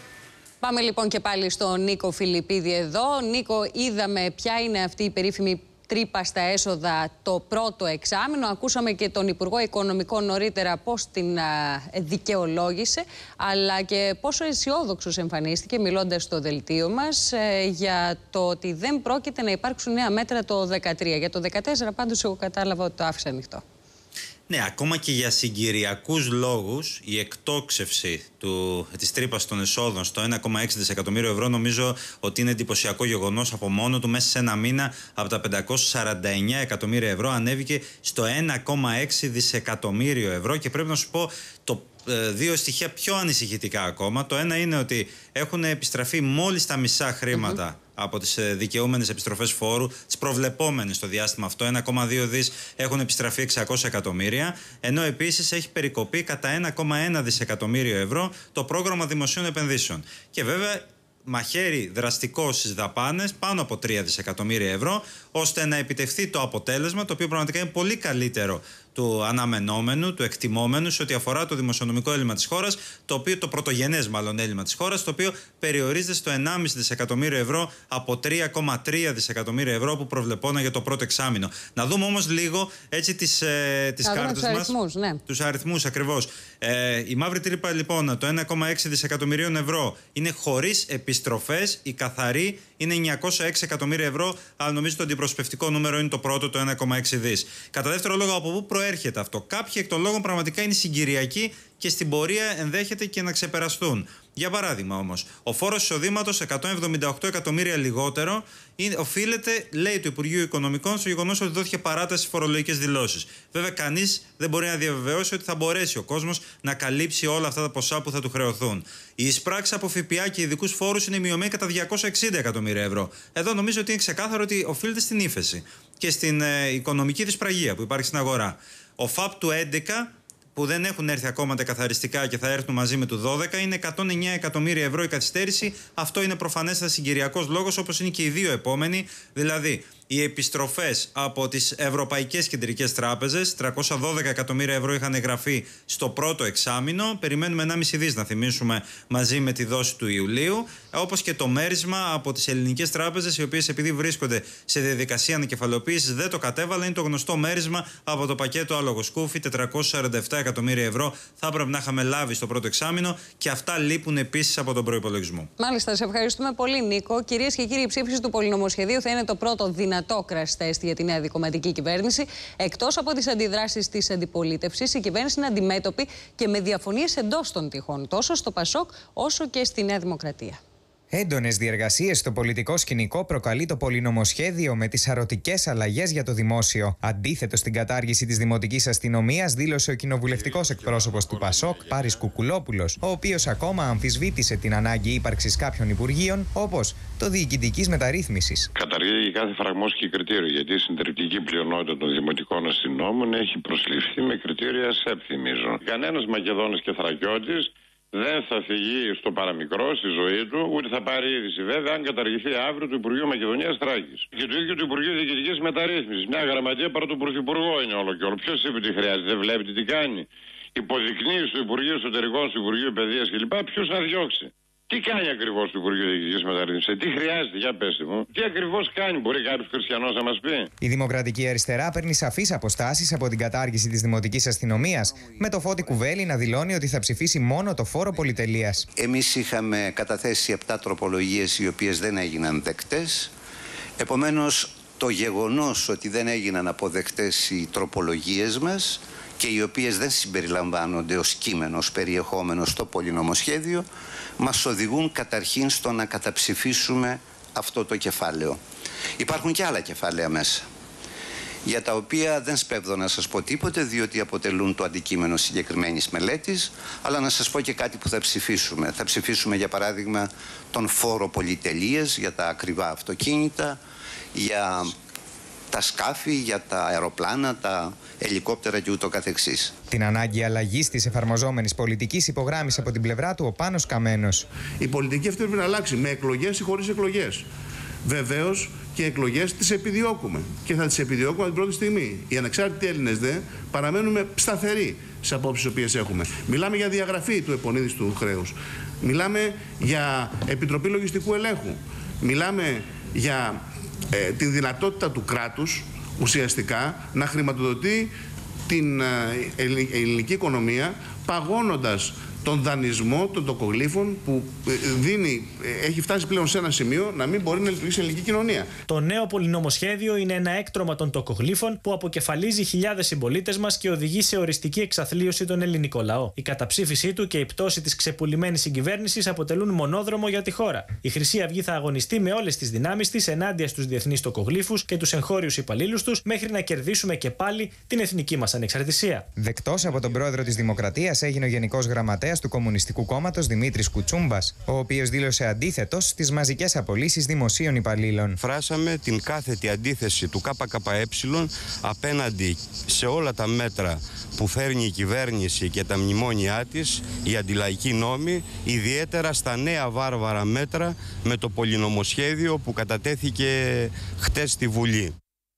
Πάμε λοιπόν και πάλι στον Νίκο Φιλιππίδη εδώ. Νίκο, είδαμε ποια είναι αυτή η περίφημη τρύπα στα έσοδα το πρώτο εξάμηνο. Ακούσαμε και τον Υπουργό Οικονομικών νωρίτερα πώς την α, δικαιολόγησε, αλλά και πόσο αισιόδοξος εμφανίστηκε μιλώντας στο δελτίο μας ε, για το ότι δεν πρόκειται να υπάρξουν νέα μέτρα το δεκατρία. Για το δεκατέσσερα πάντως εγώ κατάλαβα ότι το άφησε ανοιχτό. Ναι, ακόμα και για συγκυριακούς λόγους η εκτόξευση του, της τρύπας των εσόδων στο ένα κόμμα έξι δισεκατομμύριο ευρώ νομίζω ότι είναι εντυπωσιακό γεγονός από μόνο του. Μέσα σε ένα μήνα από τα πεντακόσια σαράντα εννέα εκατομμύρια ευρώ ανέβηκε στο ένα κόμμα έξι δισεκατομμύριο ευρώ και πρέπει να σου πω το δύο στοιχεία πιο ανησυχητικά ακόμα. Το ένα είναι ότι έχουν επιστραφεί μόλις τα μισά χρήματα mm-hmm. από τις δικαιούμενες επιστροφές φόρου, τις προβλεπόμενες στο διάστημα αυτό, ένα κόμμα δύο δις έχουν επιστραφεί εξακόσια εκατομμύρια, ενώ επίσης έχει περικοπεί κατά ένα κόμμα ένα δισεκατομμύριο ευρώ το πρόγραμμα δημοσίων επενδύσεων. Και βέβαια μαχαίρι δραστικό στις δαπάνες, πάνω από τρία δισεκατομμύρια ευρώ, ώστε να επιτευχθεί το αποτέλεσμα, το οποίο πραγματικά είναι πολύ καλύτερο του αναμενόμενου, του εκτιμόμενου, σε ό,τι αφορά το δημοσιονομικό έλλειμμα της χώρας, το οποίο, το πρωτογενές μάλλον έλλειμμα της χώρας, το οποίο περιορίζεται στο ενάμιση δισεκατομμύριο ευρώ από τρία κόμμα τρία δισεκατομμύρια ευρώ που προβλεπόταν για το πρώτο εξάμηνο. Να δούμε όμως λίγο έτσι τις, ε, τις κάρτες τους μας. αριθμούς, ναι. Τους αριθμούς ακριβώς. Ε, η μαύρη τρύπα λοιπόν, το ένα κόμμα έξι δισεκατομμυρίων ευρώ, είναι χωρίς επιστροφές. Η καθαρή είναι εννιακόσια έξι εκατομμύρια ευρώ, αλλά νομίζω το αντιπροσωπευτικό νούμερο είναι το πρώτο, το ένα κόμμα έξι δις. Κατά δεύτερο λόγο, από πού προέρχεται αυτό? Κάποιοι εκ των λόγων πραγματικά είναι συγκυριακοί και στην πορεία ενδέχεται και να ξεπεραστούν. Για παράδειγμα όμως, ο φόρος εισοδήματος εκατόν εβδομήντα οκτώ εκατομμύρια λιγότερο είναι, οφείλεται, λέει το Υπουργείο Οικονομικών, στο γεγονός ότι δόθηκε παράταση στις φορολογικές δηλώσεις. Βέβαια, κανείς δεν μπορεί να διαβεβαιώσει ότι θα μπορέσει ο κόσμος να καλύψει όλα αυτά τα ποσά που θα του χρεωθούν. Η εισπράξη από ΦΠΑ και ειδικούς φόρους είναι μειωμένη κατά διακόσια εξήντα εκατομμύρια ευρώ. Εδώ νομίζω ότι είναι ξεκάθαρο ότι οφείλεται στην ύφεση και στην ε, οικονομική δυσπραγία που υπάρχει στην αγορά. Ο ΦΑΠ του έντεκα, που δεν έχουν έρθει ακόμα τα καθαριστικά και θα έρθουν μαζί με του δώδεκα, είναι εκατόν εννέα εκατομμύρια ευρώ η καθυστέρηση. Αυτό είναι προφανέστατα συγκυριακός λόγος, όπως είναι και οι δύο επόμενοι. Δηλαδή, οι επιστροφές από τις Ευρωπαϊκές Κεντρικές Τράπεζες, τριακόσια δώδεκα εκατομμύρια ευρώ είχαν εγγραφεί στο πρώτο εξάμηνο. Περιμένουμε ενάμιση δις να θυμίσουμε μαζί με τη δόση του Ιουλίου. Όπως και το μέρισμα από τις ελληνικές τράπεζες, οι οποίες επειδή βρίσκονται σε διαδικασία ανακεφαλαιοποίησης δεν το κατέβαλαν. Είναι το γνωστό μέρισμα από το πακέτο Αλογοσκούφι, τετρακόσια σαράντα επτά εκατομμύρια ευρώ. Θα έπρεπε να είχαμε λάβει στο πρώτο εξάμηνο και αυτά λείπουν επίσης από τον προϋπολογισμό. Μάλιστα, σε ευχαριστούμε πολύ, Νίκο. Κυρίες και κύριοι, η ψήφιση του πολυνομοσχεδίου θα είναι το πρώτο δυνατό crash test για τη νέα δικομματική κυβέρνηση. Εκτός από τις αντιδράσεις της αντιπολίτευσης, η κυβέρνηση είναι αντιμέτωπη και με διαφωνίες εντός των τυχών, τόσο στο Πασόκ όσο και στη Νέα Δημοκρατία. Έντονες διεργασίες στο πολιτικό σκηνικό προκαλεί το πολυνομοσχέδιο με τις σαρωτικές αλλαγές για το δημόσιο. Αντίθετο στην κατάργηση της δημοτικής αστυνομίας, δήλωσε ο κοινοβουλευτικός εκπρόσωπος του Πασόκ, Πάρης Κουκουλόπουλος, ο οποίος ακόμα αμφισβήτησε την ανάγκη ύπαρξης κάποιων υπουργείων, όπως το διοικητικής μεταρρύθμισης. Καταργεί κάθε φραγμός και κριτήριο, γιατί η συντριπτική πλειονότητα των δημοτικών αστυνόμων έχει προσληφθεί με κριτήρια ΣΕΠ, θυμίζω. Κανένας Μακεδόνας και Θρακιώτης δεν θα φυγεί στο παραμικρό στη ζωή του, ούτε θα πάρει είδηση. Βέβαια, αν καταργηθεί αύριο το Υπουργείο Μακεδονίας Θράκης. Και το ίδιο το Υπουργείο Διοικητικής Μεταρρύθμισης. Μια γραμματεία παρά τον Πρωθυπουργό είναι όλο και όλο. Ποιος είπε τι χρειάζεται, δεν βλέπετε τι κάνει? Υποδεικνύει στο Υπουργείο Εσωτερικών, στο Υπουργείο Παιδείας κλπ. Ποιος να διώξει? Τι κάνει ακριβώς το Υπουργείο Διοικητικής Μεταρρύθμισης, τι χρειάζεται, για πέστε μου, τι ακριβώς κάνει, μπορεί κάποιος χριστιανός να μας πει? Η Δημοκρατική Αριστερά παίρνει σαφείς αποστάσεις από την κατάργηση της δημοτικής αστυνομίας, με το Φώτη Κουβέλη να δηλώνει ότι θα ψηφίσει μόνο το φόρο πολυτελείας. Εμείς είχαμε καταθέσει επτά τροπολογίες οι οποίες δεν έγιναν δεκτές. Επομένως, το γεγονός ότι δεν έγιναν αποδεκτές οι τροπολογίες μας και οι οποίες δεν συμπεριλαμβάνονται ως κείμενο, ως περιεχόμενο στο πολυνομοσχέδιο, μας οδηγούν καταρχήν στο να καταψηφίσουμε αυτό το κεφάλαιο. Υπάρχουν και άλλα κεφάλαια μέσα, για τα οποία δεν σπέβδω να σας πω τίποτε, διότι αποτελούν το αντικείμενο συγκεκριμένης μελέτης, αλλά να σας πω και κάτι που θα ψηφίσουμε. Θα ψηφίσουμε, για παράδειγμα, τον φόρο πολυτελείας για τα ακριβά αυτοκίνητα, για τα σκάφη, για τα αεροπλάνα, τα ελικόπτερα και ούτω καθεξής. Την ανάγκη αλλαγής της εφαρμοζόμενης πολιτικής υπογράμμισε από την πλευρά του ο Πάνος Καμένος. Η πολιτική αυτή πρέπει να αλλάξει με εκλογές ή χωρίς εκλογές. Βεβαίως και εκλογές τις επιδιώκουμε και θα τις επιδιώκουμε από την πρώτη στιγμή. Οι ανεξάρτητοι Έλληνες δε παραμένουμε σταθεροί στις απόψεις τις οποίες έχουμε. Μιλάμε για διαγραφή του επονίδιστου χρέους. Μιλάμε για επιτροπή λογιστικού ελέγχου. Μιλάμε για ε, την δυνατότητα του κράτους ουσιαστικά να χρηματοδοτεί την ε, ελληνική οικονομία, παγώνοντας τον δανεισμό των τοκογλύφων που δίνει, έχει φτάσει πλέον σε ένα σημείο να μην μπορεί να λειτουργήσει η ελληνική κοινωνία. Το νέο πολυνομοσχέδιο είναι ένα έκτρωμα των τοκογλύφων που αποκεφαλίζει χιλιάδες συμπολίτες μας και οδηγεί σε οριστική εξαθλίωση τον ελληνικό λαό. Η καταψήφισή του και η πτώση της ξεπουλημένης συγκυβέρνησης αποτελούν μονόδρομο για τη χώρα. Η Χρυσή Αυγή θα αγωνιστεί με όλες τις δυνάμεις της ενάντια στους διεθνείς τοκογλύφους και τους εγχώριους υπαλλήλους τους μέχρι να κερδίσουμε και πάλι την εθνική μας ανεξαρτησία. Δεκτός από τον πρόεδρο της Δημοκρατίας έγινε ο Γενικός Γραμματέας Γραμματέας του Κομμουνιστικού Κόμματος Δημήτρης Κουτσούμπας, ο οποίος δήλωσε αντίθετος στις μαζικές απολύσεις δημοσίων υπαλλήλων. Φράσαμε την κάθετη αντίθεση του ΚΚΕ απέναντι σε όλα τα μέτρα που φέρνει η κυβέρνηση και τα μνημόνια της, οι αντιλαϊκοί νόμοι, ιδιαίτερα στα νέα βάρβαρα μέτρα με το πολυνομοσχέδιο που κατατέθηκε χτες στη Βουλή.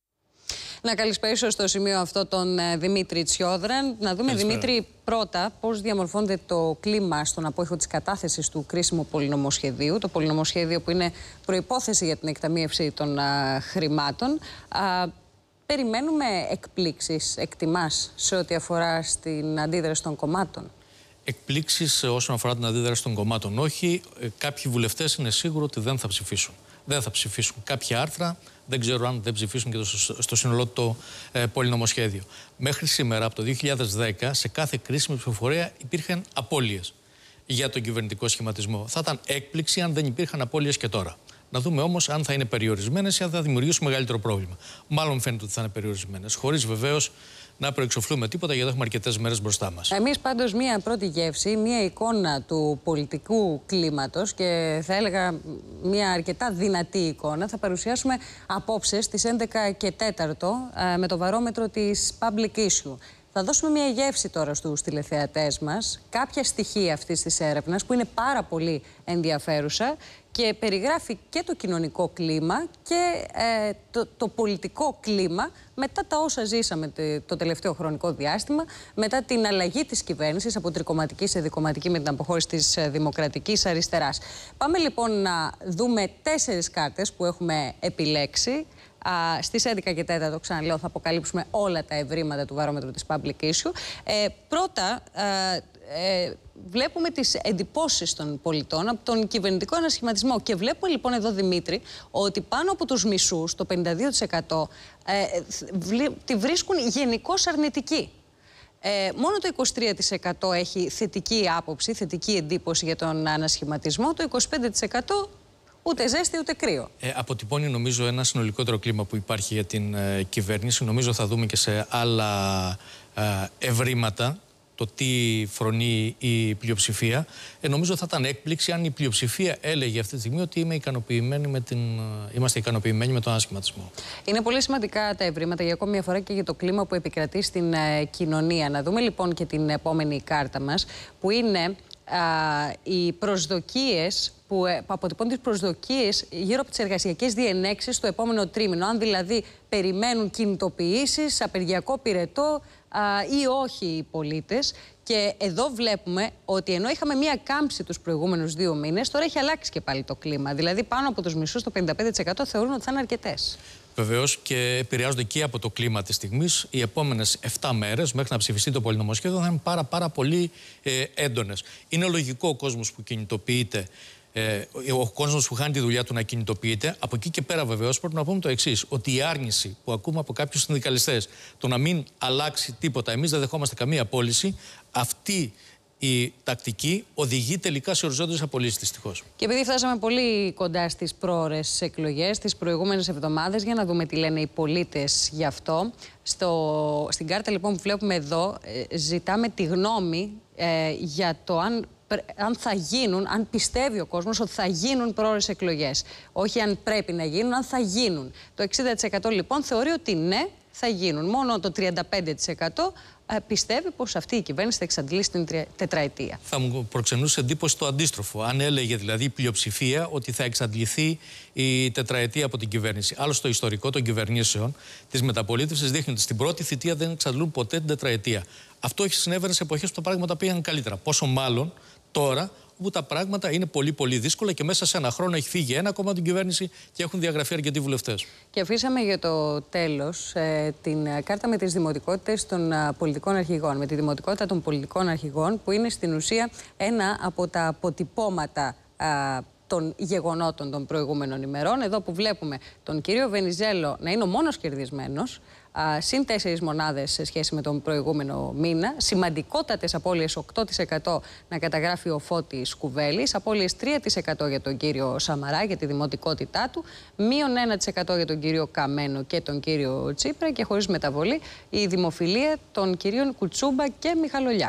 Να καλησπέρισω στο σημείο αυτό τον Δημήτρη Τσιόδρα. Να δούμε, Δημήτρη, πρώτα πώς διαμορφώνεται το κλίμα στον απόϊχο της κατάθεσης του κρίσιμου πολυνομοσχεδίου. Το πολυνομοσχέδιο που είναι προϋπόθεση για την εκταμείευση των α, χρημάτων. Α, περιμένουμε εκπλήξεις, εκτιμάς, σε ό,τι αφορά στην αντίδραση των κομμάτων? Εκπλήξεις όσον αφορά την αντίδραση των κομμάτων, όχι. Κάποιοι βουλευτές είναι σίγουρο ότι δεν θα ψηφίσουν. Δεν θα ψηφίσουν κάποια άρθρα. Δεν ξέρω αν δεν ψηφίσουν και το, στο σύνολό το ε, πολυνομοσχέδιο. Μέχρι σήμερα, από το δύο χιλιάδες δέκα, σε κάθε κρίσιμη ψηφοφορία υπήρχαν απώλειες για τον κυβερνητικό σχηματισμό. Θα ήταν έκπληξη αν δεν υπήρχαν απώλειες και τώρα. Να δούμε όμως αν θα είναι περιορισμένες ή αν θα δημιουργήσουν μεγαλύτερο πρόβλημα. Μάλλον φαίνεται ότι θα είναι περιορισμένες, χωρίς βεβαίως να προεξοφλούμε τίποτα, γιατί έχουμε αρκετές μέρες μπροστά μας. Εμείς πάντως μία πρώτη γεύση, μία εικόνα του πολιτικού κλίματος και θα έλεγα μία αρκετά δυνατή εικόνα θα παρουσιάσουμε απόψε στις έντεκα και τέταρτο με το βαρόμετρο της Public Issue. Θα δώσουμε μια γεύση τώρα στους τηλεθεατές μας, κάποια στοιχεία αυτής της έρευνας που είναι πάρα πολύ ενδιαφέρουσα και περιγράφει και το κοινωνικό κλίμα και ε, το, το πολιτικό κλίμα μετά τα όσα ζήσαμε το τελευταίο χρονικό διάστημα, μετά την αλλαγή της κυβέρνησης από τρικομματική σε δικομματική με την αποχώρηση της Δημοκρατικής Αριστεράς. Πάμε λοιπόν να δούμε τέσσερις κάρτες που έχουμε επιλέξει. Α, στις έντεκα και τέταρτο, ξαναλέω, θα αποκαλύψουμε όλα τα ευρήματα του βαρόμετρου της Public Issue. Ε, πρώτα, ε, ε, βλέπουμε τις εντυπώσεις των πολιτών από τον κυβερνητικό ανασχηματισμό. Και βλέπουμε λοιπόν εδώ, Δημήτρη, ότι πάνω από τους μισούς, το πενήντα δύο τοις εκατό, ε, τη βρίσκουν γενικώς αρνητική. Ε, μόνο το είκοσι τρία τοις εκατό έχει θετική άποψη, θετική εντύπωση για τον ανασχηματισμό, το είκοσι πέντε τοις εκατό ούτε ζέστη ούτε κρύο. Ε, αποτυπώνει νομίζω ένα συνολικότερο κλίμα που υπάρχει για την ε, κυβέρνηση. Νομίζω θα δούμε και σε άλλα ε, ευρήματα το τι φρονεί η πλειοψηφία. Ε, νομίζω θα ήταν έκπληξη αν η πλειοψηφία έλεγε αυτή τη στιγμή ότι είμαι ικανοποιημένη με την, είμαστε ικανοποιημένοι με τον ανασχηματισμό. Είναι πολύ σημαντικά τα ευρήματα για ακόμη μια φορά και για το κλίμα που επικρατεί στην ε, κοινωνία. Να δούμε λοιπόν και την επόμενη κάρτα μας, που είναι Uh, οι προσδοκίες που uh, αποτυπώνουν τις προσδοκίες γύρω από τις εργασιακές διενέξεις το επόμενο τρίμηνο. Αν δηλαδή περιμένουν κινητοποιήσεις, απεργιακό πυρετό uh, ή όχι οι πολίτες. Και εδώ βλέπουμε ότι ενώ είχαμε μία κάμψη τους προηγούμενους δύο μήνες, τώρα έχει αλλάξει και πάλι το κλίμα. Δηλαδή πάνω από τους μισούς, το πενήντα πέντε τοις εκατό θεωρούν ότι θα είναι αρκετές. Βεβαίως και επηρεάζονται και από το κλίμα της στιγμής. Οι επόμενες επτά μέρες, μέχρι να ψηφιστεί το πολυνομοσχέδιο, θα είναι πάρα, πάρα πολύ ε, έντονες. Είναι λογικό ο κόσμος που κινητοποιείται, ε, ο κόσμος που χάνει τη δουλειά του να κινητοποιείται. Από εκεί και πέρα, βεβαίως, πρέπει να πούμε το εξής: ότι η άρνηση που ακούμε από κάποιους συνδικαλιστές, το να μην αλλάξει τίποτα, εμείς δεν δεχόμαστε καμία απόλυση, αυτή η τακτική οδηγεί τελικά σε οριζόντιες απολύσεις, δυστυχώς. Και επειδή φτάσαμε πολύ κοντά στις προώρες εκλογές, τις προηγούμενες εβδομάδες, για να δούμε τι λένε οι πολίτες γι' αυτό. Στο, στην κάρτα λοιπόν που βλέπουμε εδώ, ε, ζητάμε τη γνώμη ε, για το αν, αν θα γίνουν, αν πιστεύει ο κόσμος ότι θα γίνουν προώρες εκλογές. Όχι αν πρέπει να γίνουν, αν θα γίνουν. Το εξήντα τοις εκατό λοιπόν θεωρεί ότι ναι, θα γίνουν. Μόνο το τριάντα πέντε τοις εκατό πιστεύει πως αυτή η κυβέρνηση θα εξαντλήσει την τετραετία. Θα μου προξενούσε εντύπωση το αντίστροφο. Αν έλεγε δηλαδή η πλειοψηφία ότι θα εξαντληθεί η τετραετία από την κυβέρνηση. Άλλωστε, το ιστορικό των κυβερνήσεων της μεταπολίτευσης δείχνει ότι στην πρώτη θητεία δεν εξαντλούν ποτέ την τετραετία. Αυτό έχει συνέβαινε σε εποχές που τα πράγματα πήγαν καλύτερα. Πόσο μάλλον τώρα, όπου τα πράγματα είναι πολύ πολύ δύσκολα και μέσα σε ένα χρόνο έχει φύγει ένα κόμμα την κυβέρνηση και έχουν διαγραφεί αρκετοί βουλευτές. Και αφήσαμε για το τέλος ε, την κάρτα με τις δημοτικότητες των α, πολιτικών αρχηγών. Με τη δημοτικότητα των πολιτικών αρχηγών, που είναι στην ουσία ένα από τα αποτυπώματα α, των γεγονότων των προηγούμενων ημερών. Εδώ που βλέπουμε τον κύριο Βενιζέλο να είναι ο μόνος κερδισμένος, συν τέσσερις μονάδες σε σχέση με τον προηγούμενο μήνα. Σημαντικότατες απώλειες οκτώ τοις εκατό να καταγράφει ο Φώτης Κουβέλης. Απώλειες τρία τοις εκατό για τον κύριο Σαμαρά, για τη δημοτικότητά του. Μείον ένα τοις εκατό για τον κύριο Καμένο και τον κύριο Τσίπρα. Και χωρίς μεταβολή η δημοφιλία των κυρίων Κουτσούμπα και Μιχαλολιάκου.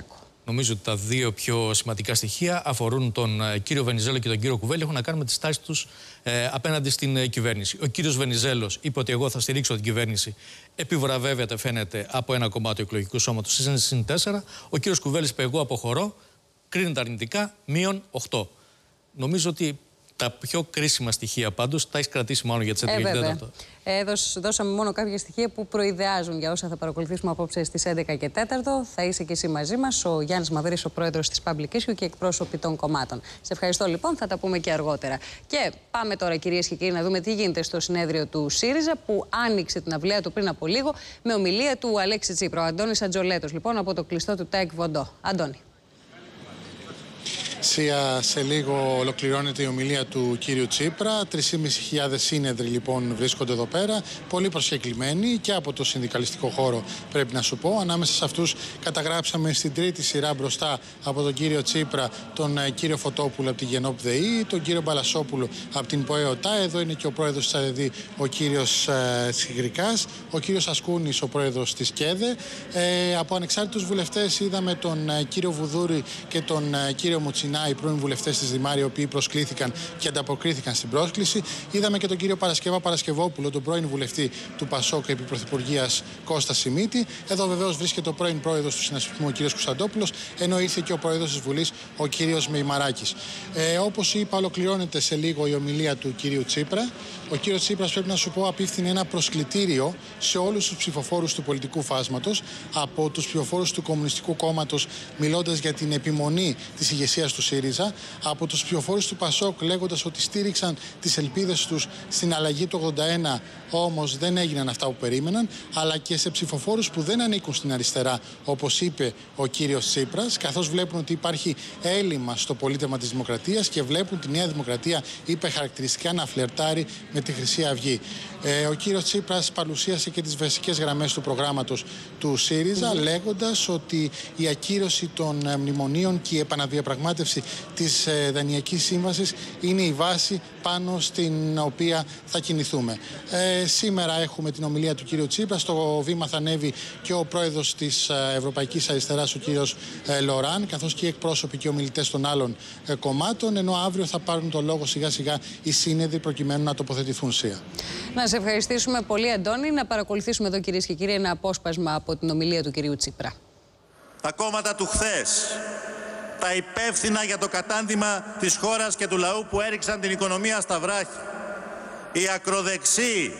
Νομίζω ότι τα δύο πιο σημαντικά στοιχεία αφορούν τον ε, κύριο Βενιζέλο και τον κύριο Κουβέλη. Έχουν να κάνουν με τις τάσεις τους ε, απέναντι στην ε, κυβέρνηση. Ο κύριος Βενιζέλος είπε ότι εγώ θα στηρίξω την κυβέρνηση. Επιβραβεύεται, φαίνεται, από ένα κομμάτι του εκλογικού σώματος συν τέσσερα. Ο κύριος Κουβέλης είπε: εγώ αποχωρώ. Κρίνεται αρνητικά, μείον οκτώ. Νομίζω ότι τα πιο κρίσιμα στοιχεία πάντως τα έχει κρατήσει μάλλον για τις έντεκα και τέσσερα. Ε, δώσαμε μόνο κάποια στοιχεία που προειδεάζουν για όσα θα παρακολουθήσουμε απόψε στις έντεκα και τέσσερα. Θα είσαι και εσύ μαζί μας, ο Γιάννης Μαδρής, ο πρόεδρος της Public Issue και εκπρόσωποι των κομμάτων. Σε ευχαριστώ λοιπόν, θα τα πούμε και αργότερα. Και πάμε τώρα, κυρίες και κύριοι, να δούμε τι γίνεται στο συνέδριο του ΣΥΡΙΖΑ, που άνοιξε την αυλαία του πριν από λίγο με ομιλία του Αλέξη Τσίπρα. Ο Αντώνης Ατζολέτος, λοιπόν, από το κλειστό του ΤΕΚ Βοντό. Αντώνη. Σία, σε λίγο ολοκληρώνεται η ομιλία του κύριου Τσίπρα. τρεις χιλιάδες πεντακόσιοι σύνεδροι λοιπόν βρίσκονται εδώ πέρα, πολύ προσκεκλημένοι και από το συνδικαλιστικό χώρο, πρέπει να σου πω. Ανάμεσα σε αυτούς καταγράψαμε στην τρίτη σειρά μπροστά από τον κύριο Τσίπρα τον ε, κύριο Φωτόπουλο από την Γενόπ ΔΕΗ, τον κύριο Μπαλασόπουλο από την ΠΟΕΟΤΑ. Εδώ είναι και ο πρόεδρος της ΑΔΕΔ, ο κύριος ε, Σιγρικάς, ο κύριος Ασκούνης, ο πρόεδρος της ΚΕΔΕ. Ε, από ανεξάρτητους βουλευτές είδαμε τον ε, κύριο Βουδούρη και τον ε, κύριο Μουτσινά, οι πρώην βουλευτές της Δημάρη, οι οποίοι προσκλήθηκαν και ανταποκρίθηκαν στην πρόσκληση. Είδαμε και τον κύριο Παρασκευά Παρασκευόπουλο, τον πρώην βουλευτή του ΠΑΣΟΚ επί Πρωθυπουργίας Κώστα Σιμίτη. Εδώ βεβαίως βρίσκεται ο πρώην πρόεδρος του Συνασπισμού, ο κύριος Κωνσταντόπουλος, ενώ ήρθε και ο πρόεδρος της Βουλής, ο κύριος Μεϊμαράκης. Ε, όπως είπα, ολοκληρώνεται σε λίγο η ομιλία του κύριου Τσίπρα. Ο κύριος Τσίπρας, πρέπει να σου πω, απίφθινε ένα προσκλητήριο σε όλους τους ψηφοφόρους του πολιτικού φάσματος, από τους ψηφοφόρους του Κομμουνιστικού Κόμματος, μιλώντας για την επιμονή της ηγεσίας του ΣΥΡΙΖΑ, από τους ψηφοφόρους του ΠΑΣΟΚ, λέγοντας ότι στήριξαν τις ελπίδες τους στην αλλαγή του ογδόντα ένα, όμως δεν έγιναν αυτά που περίμεναν, αλλά και σε ψηφοφόρους που δεν ανήκουν στην αριστερά, όπως είπε ο κύριος Τσίπρας, καθώς βλέπουν ότι υπάρχει έλλειμμα στο πολίτευμα της δημοκρατίας και βλέπουν τη Νέα Δημοκρατία, είπε χαρακτηριστικά, να φλερτάρει με τη Χρυσή Αυγή. Ε, ο κύριος Τσίπρας παρουσίασε και τις βασικές γραμμές του προγράμματος του ΣΥΡΙΖΑ, λέγοντας ότι η ακύρωση των ε, μνημονίων και η επαναδιαπραγμάτευση της ε, Δανειακής Σύμβασης είναι η βάση πάνω στην οποία θα κινηθούμε. Ε, σήμερα έχουμε την ομιλία του κύριου Τσίπρα. Στο βήμα θα ανέβει και ο πρόεδρος της ε, Ευρωπαϊκής Αριστεράς, ο κύριος ε, Λοράν, καθώς και οι εκπρόσωποι και ομιλητές των άλλων ε, κομμάτων, ενώ αύριο θα πάρουν το λόγο σιγά σιγά οι σύνεδροι προκειμένου να τοποθετηθούν. Σία. Να σε ευχαριστήσουμε πολύ, Αντώνη. Να παρακολουθήσουμε εδώ, κυρίες και κύριοι, ένα απόσπασμα από την ομιλία του κυρίου Τσίπρα. Τα κόμματα του χθες, τα υπεύθυνα για το κατάντημα της χώρας και του λαού που έριξαν την οικονομία στα βράχια, οι ακροδεξιοί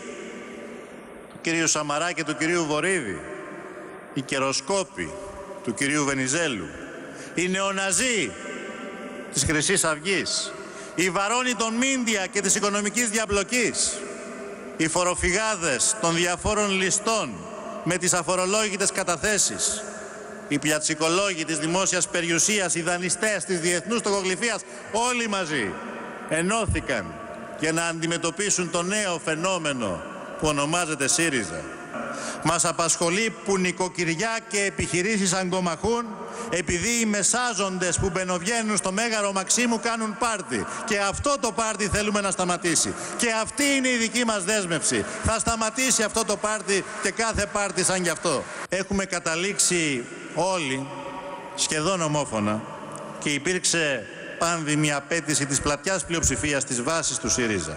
του κυρίου Σαμαρά και του κυρίου Βορίδη, οι καιροσκόποι του κυρίου Βενιζέλου, οι νεοναζί της Χρυσής Αυγής, οι βαρώνοι των μίντια και της οικονομικής διαπλοκής, οι φοροφυγάδες των διαφόρων ληστών με τις αφορολόγητες καταθέσεις, οι πιατσικολόγοι της δημόσιας περιουσίας, οι δανειστές της διεθνούς τοκογλυφίας, όλοι μαζί ενώθηκαν για να αντιμετωπίσουν το νέο φαινόμενο που ονομάζεται ΣΥΡΙΖΑ. Μας απασχολεί που νοικοκυριά και επιχειρήσεις αγκομαχούν επειδή οι μεσάζοντες που μπαινοβγαίνουν στο Μέγαρο Μαξίμου κάνουν πάρτι. Και αυτό το πάρτι θέλουμε να σταματήσει. Και αυτή είναι η δική μας δέσμευση. Θα σταματήσει αυτό το πάρτι και κάθε πάρτι σαν γι' αυτό. Έχουμε καταλήξει όλοι σχεδόν ομόφωνα και υπήρξε πάνδημη απέτηση της πλατιάς πλειοψηφίας της βάσης του ΣΥΡΙΖΑ.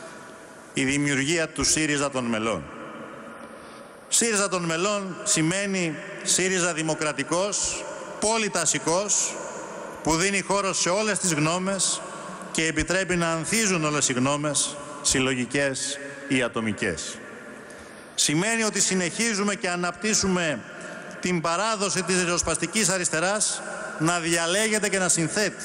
Η δημιουργία του ΣΥΡΙΖΑ των μελών. ΣΥΡΙΖΑ των μελών σημαίνει ΣΥΡΙΖΑ δημοκρατικός, πολυτασικός, που δίνει χώρο σε όλες τις γνώμες και επιτρέπει να ανθίζουν όλες οι γνώμες, συλλογικές ή ατομικές. Σημαίνει ότι συνεχίζουμε και αναπτύσσουμε την παράδοση της ριζοσπαστικής αριστεράς να διαλέγεται και να συνθέτει.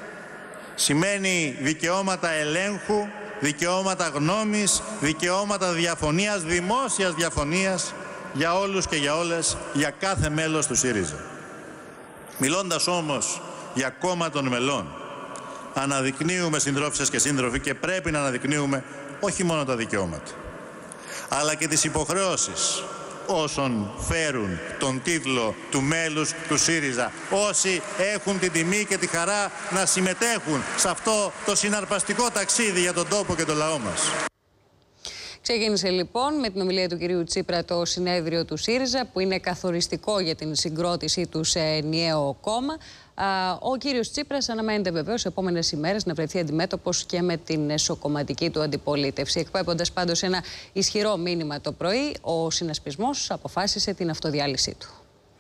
Σημαίνει δικαιώματα ελέγχου, δικαιώματα γνώμης, δικαιώματα διαφωνίας, δημόσιας διαφωνίας για όλους και για όλες, για κάθε μέλος του ΣΥΡΙΖΑ. Μιλώντας όμως για κόμμα των μελών, αναδεικνύουμε, συντρόφισσες και σύντροφοι, και πρέπει να αναδεικνύουμε όχι μόνο τα δικαιώματα, αλλά και τις υποχρεώσεις όσων φέρουν τον τίτλο του μέλους του ΣΥΡΙΖΑ, όσοι έχουν την τιμή και τη χαρά να συμμετέχουν σε αυτό το συναρπαστικό ταξίδι για τον τόπο και το λαό μας. Ξεκίνησε λοιπόν με την ομιλία του κυρίου Τσίπρα το συνέδριο του ΣΥΡΙΖΑ, που είναι καθοριστικό για την συγκρότησή του σε ενιαίο κόμμα. Ο κύριος Τσίπρας αναμένεται βεβαίως σε επόμενες ημέρες να βρεθεί αντιμέτωπος και με την εσωκομματική του αντιπολίτευση. Εκπέμποντας πάντως ένα ισχυρό μήνυμα το πρωί, ο συνασπισμός αποφάσισε την αυτοδιάλυσή του.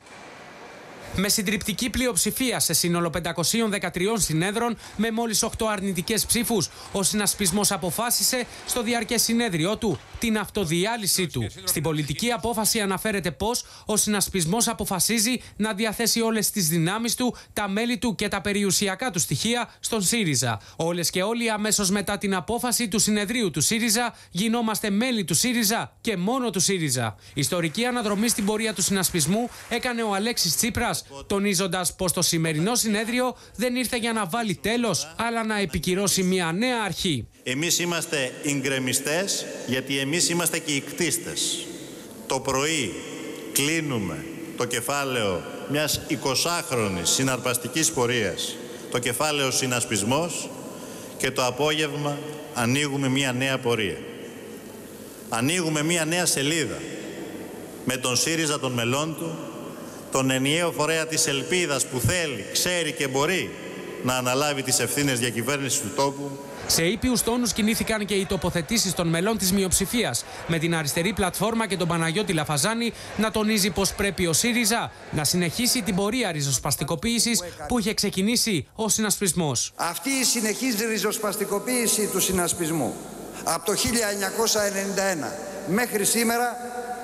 Με συντριπτική πλειοψηφία σε σύνολο πεντακόσιων δεκατρείων συνέδρων με μόλις οκτώ αρνητικές ψήφους, ο συνασπισμός αποφάσισε στο διαρκές συνέδριό του την αυτοδιάλυσή του. Στην πολιτική απόφαση αναφέρεται πως ο συνασπισμός αποφασίζει να διαθέσει όλες τις δυνάμεις του, τα μέλη του και τα περιουσιακά του στοιχεία στον ΣΥΡΙΖΑ. Όλες και όλοι αμέσως μετά την απόφαση του συνεδρίου του ΣΥΡΙΖΑ γινόμαστε μέλη του ΣΥΡΙΖΑ και μόνο του ΣΥΡΙΖΑ. Ιστορική αναδρομή στην πορεία του συνασπισμού έκανε ο Αλέξης Τσίπρας, τονίζοντας πως το σημερινό συνέδριο δεν ήρθε για να βάλει τέλος, αλλά να επικυρώσει μια νέα αρχή. Εμείς είμαστε γκρεμιστές, γιατί εμείς είμαστε και οι κτίστες. Το πρωί κλείνουμε το κεφάλαιο μιας εικοσάχρονης συναρπαστικής πορείας, το κεφάλαιο συνασπισμός, και το απόγευμα ανοίγουμε μια νέα πορεία. Ανοίγουμε μια νέα σελίδα με τον ΣΥΡΙΖΑ των μελών του, τον ενιαίο φορέα της ελπίδας που θέλει, ξέρει και μπορεί να αναλάβει τις ευθύνες διακυβέρνησης του τόπου. Σε ήπιους τόνους κινήθηκαν και οι τοποθετήσεις των μελών της μειοψηφίας, με την αριστερή πλατφόρμα και τον Παναγιώτη Λαφαζάνη να τονίζει πως πρέπει ο ΣΥΡΙΖΑ να συνεχίσει την πορεία ριζοσπαστικοποίησης που είχε ξεκινήσει ο συνασπισμός. Αυτή η συνεχής ριζοσπαστικοποίηση του συνασπισμού από το χίλια εννιακόσια ενενήντα ένα μέχρι σήμερα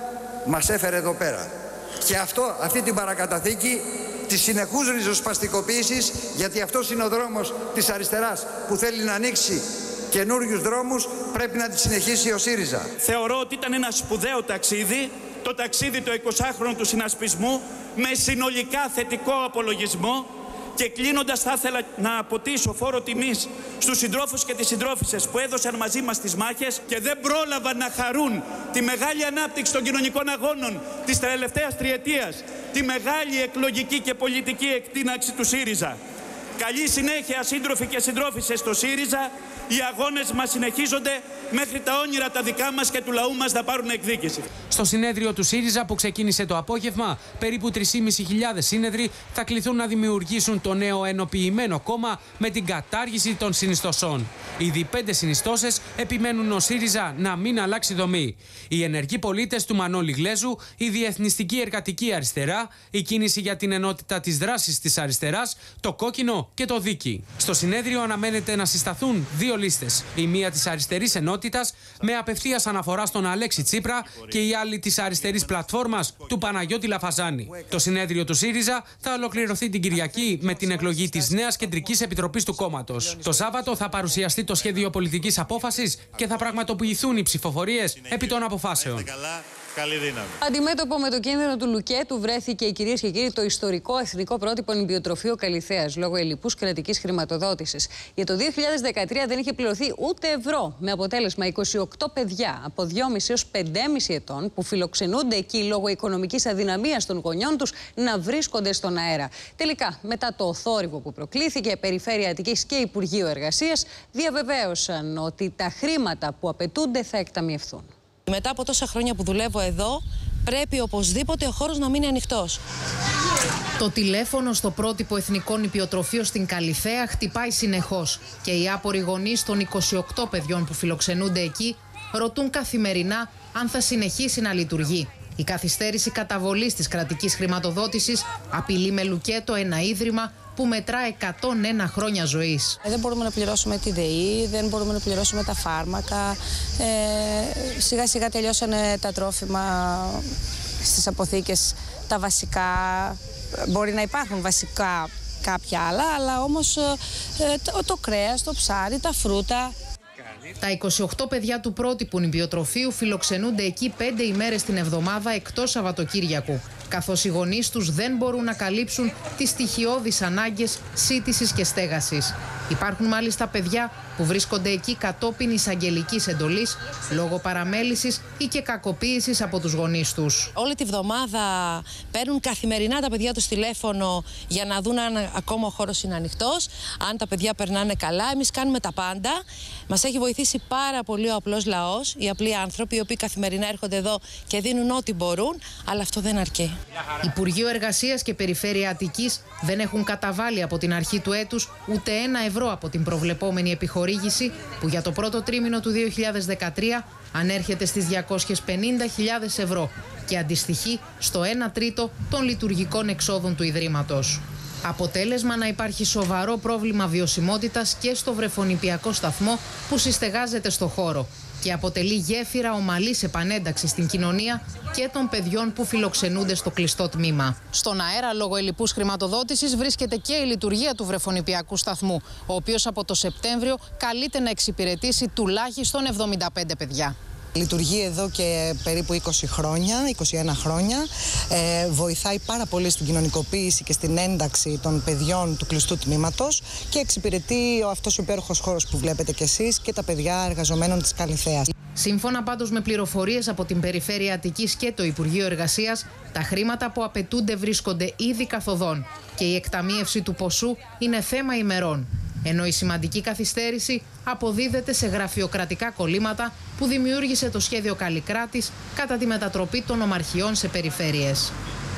μας έφερε εδώ πέρα. Και αυτό, αυτή την παρακαταθήκη της συνεχούς ριζοσπαστικοποίησης, γιατί αυτός είναι ο δρόμος της αριστεράς που θέλει να ανοίξει καινούριους δρόμους, πρέπει να τη συνεχίσει ο ΣΥΡΙΖΑ. Θεωρώ ότι ήταν ένα σπουδαίο ταξίδι, το ταξίδι το εικοσάχρονο του συνασπισμού, με συνολικά θετικό απολογισμό. Και κλείνοντας, θα ήθελα να αποτίσω φόρο τιμής στους συντρόφους και τις συντρόφισσες που έδωσαν μαζί μας τις μάχες και δεν πρόλαβαν να χαρούν τη μεγάλη ανάπτυξη των κοινωνικών αγώνων της τελευταίας τριετίας, τη μεγάλη εκλογική και πολιτική εκτείναξη του ΣΥΡΙΖΑ. Καλή συνέχεια, σύντροφοι και συντρόφισσες στο ΣΥΡΙΖΑ. Οι αγώνες μας συνεχίζονται μέχρι τα όνειρα τα δικά μας και του λαού μας να πάρουν εκδίκηση. Στο συνέδριο του ΣΥΡΙΖΑ που ξεκίνησε το απόγευμα, περίπου τρεις χιλιάδες πεντακόσιοι σύνεδροι θα κληθούν να δημιουργήσουν το νέο ενοποιημένο κόμμα με την κατάργηση των συνιστοσών. Ήδη πέντε συνιστώσεις επιμένουν ο ΣΥΡΙΖΑ να μην αλλάξει δομή. Οι ενεργοί πολίτες του Μανώλη Γλέζου, η Διεθνιστική Εργατική Αριστερά, η Κίνηση για την Ενότητα της Δράσης της Αριστεράς, το Κόκκινο και το Δίκη. Στο συνέδριο αναμένεται να συσταθούν δύο λίστες. Η μία της Αριστερής Ενότητας με απευθείας αναφορά στον Αλέξη Τσίπρα και η άλλη της Αριστερής Πλατφόρμας του Παναγιώτη Λαφαζάνη. Το συνέδριο του ΣΥΡΙΖΑ θα ολοκληρωθεί την Κυριακή με την εκλογή της νέας Κεντρικής Επιτροπής του κόμματος. Το Σάββατο θα παρουσιαστεί το σχέδιο πολιτικής απόφασης και θα πραγματοποιηθούν οι ψηφοφορίες επί των αποφάσεων. Καλή δύναμη. Αντιμέτωπο με το κίνδυνο του Λουκέτου βρέθηκε, κυρίες και κύριοι, το ιστορικό εθνικό πρότυπο νηπιοτροφείο Καλιθέας λόγω ελλειπούς κρατικής χρηματοδότησης. Για το δύο χιλιάδες δεκατρία δεν είχε πληρωθεί ούτε ευρώ, με αποτέλεσμα είκοσι οκτώ παιδιά από δυόμισι έως πέντε κόμμα πέντε ετών που φιλοξενούνται εκεί λόγω οικονομικής αδυναμίας των γονιών τους να βρίσκονται στον αέρα. Τελικά, μετά το θόρυβο που προκλήθηκε, Περιφέρεια Αττικής και Υπουργείο Εργασίας διαβεβαίωσαν ότι τα χρήματα που απαιτούνται θα εκταμιευθούν. Μετά από τόσα χρόνια που δουλεύω εδώ, πρέπει οπωσδήποτε ο χώρος να μείνει ανοιχτός. Το τηλέφωνο στο πρότυπο εθνικό νηπιοτροφείο στην Καλιθέα χτυπάει συνεχώς και οι άποροι γονείς των είκοσι οκτώ παιδιών που φιλοξενούνται εκεί ρωτούν καθημερινά αν θα συνεχίσει να λειτουργεί. Η καθυστέρηση καταβολής της κρατικής χρηματοδότησης απειλεί με λουκέτο ένα ίδρυμα που μετρά εκατόν ένα χρόνια ζωής. Δεν μπορούμε να πληρώσουμε τη ΔΕΗ, δεν μπορούμε να πληρώσουμε τα φάρμακα. Ε, σιγά σιγά τελειώσανε τα τρόφιμα στις αποθήκες, τα βασικά. Μπορεί να υπάρχουν βασικά κάποια άλλα, αλλά όμως ε, το, το κρέας, το ψάρι, τα φρούτα. Τα είκοσι οκτώ παιδιά του πρότυπου νηπιοτροφείου φιλοξενούνται εκεί πέντε ημέρες την εβδομάδα εκτός Σαββατοκύριακου, καθώς οι γονείς τους δεν μπορούν να καλύψουν τις στοιχειώδεις ανάγκες σύτησης και στέγασης. Υπάρχουν μάλιστα παιδιά που βρίσκονται εκεί κατόπιν εισαγγελικής εντολής λόγω παραμέλησης ή και κακοποίησης από τους γονείς τους. Όλη τη βδομάδα παίρνουν καθημερινά τα παιδιά τους τηλέφωνο για να δουν αν ακόμα ο χώρος είναι ανοιχτός, αν τα παιδιά περνάνε καλά. Εμείς κάνουμε τα πάντα. Μας έχει βοηθήσει πάρα πολύ ο απλός λαός, οι απλοί άνθρωποι, οι οποίοι καθημερινά έρχονται εδώ και δίνουν ό,τι μπορούν, αλλά αυτό δεν αρκεί. Υπουργείο Εργασίας και Περιφέρεια Αττικής δεν έχουν καταβάλει από την αρχή του έτους ούτε ένα ευρώ από την προβλεπόμενη επιχορήγηση που για το πρώτο τρίμηνο του δύο χιλιάδες δεκατρία ανέρχεται στις διακόσιες πενήντα χιλιάδες ευρώ και αντιστοιχεί στο ένα τρίτο των λειτουργικών εξόδων του Ιδρύματος. Αποτέλεσμα να υπάρχει σοβαρό πρόβλημα βιωσιμότητας και στο βρεφονηπιακό σταθμό που συστεγάζεται στο χώρο και αποτελεί γέφυρα ομαλής επανένταξης στην κοινωνία και των παιδιών που φιλοξενούνται στο κλειστό τμήμα. Στον αέρα, λόγω ελλειπούς χρηματοδότησης, βρίσκεται και η λειτουργία του βρεφονηπιακού σταθμού, ο οποίος από το Σεπτέμβριο καλείται να εξυπηρετήσει τουλάχιστον εβδομήντα πέντε παιδιά. Λειτουργεί εδώ και περίπου είκοσι χρόνια, είκοσι ένα χρόνια. Ε, βοηθάει πάρα πολύ στην κοινωνικοποίηση και στην ένταξη των παιδιών του κλειστού τμήματος και εξυπηρετεί αυτός ο υπέροχος χώρος που βλέπετε κι εσείς και τα παιδιά εργαζομένων της Καλιθέας. Σύμφωνα πάντως με πληροφορίες από την Περιφέρεια Αττικής και το Υπουργείο Εργασίας, τα χρήματα που απαιτούνται βρίσκονται ήδη καθοδόν και η εκταμείευση του ποσού είναι θέμα ημερών. Ενώ η σημαντική καθυστέρηση αποδίδεται σε γραφειοκρατικά κολλήματα που δημιούργησε το σχέδιο Καλλικράτης κατά τη μετατροπή των ομαρχιών σε περιφέρειες.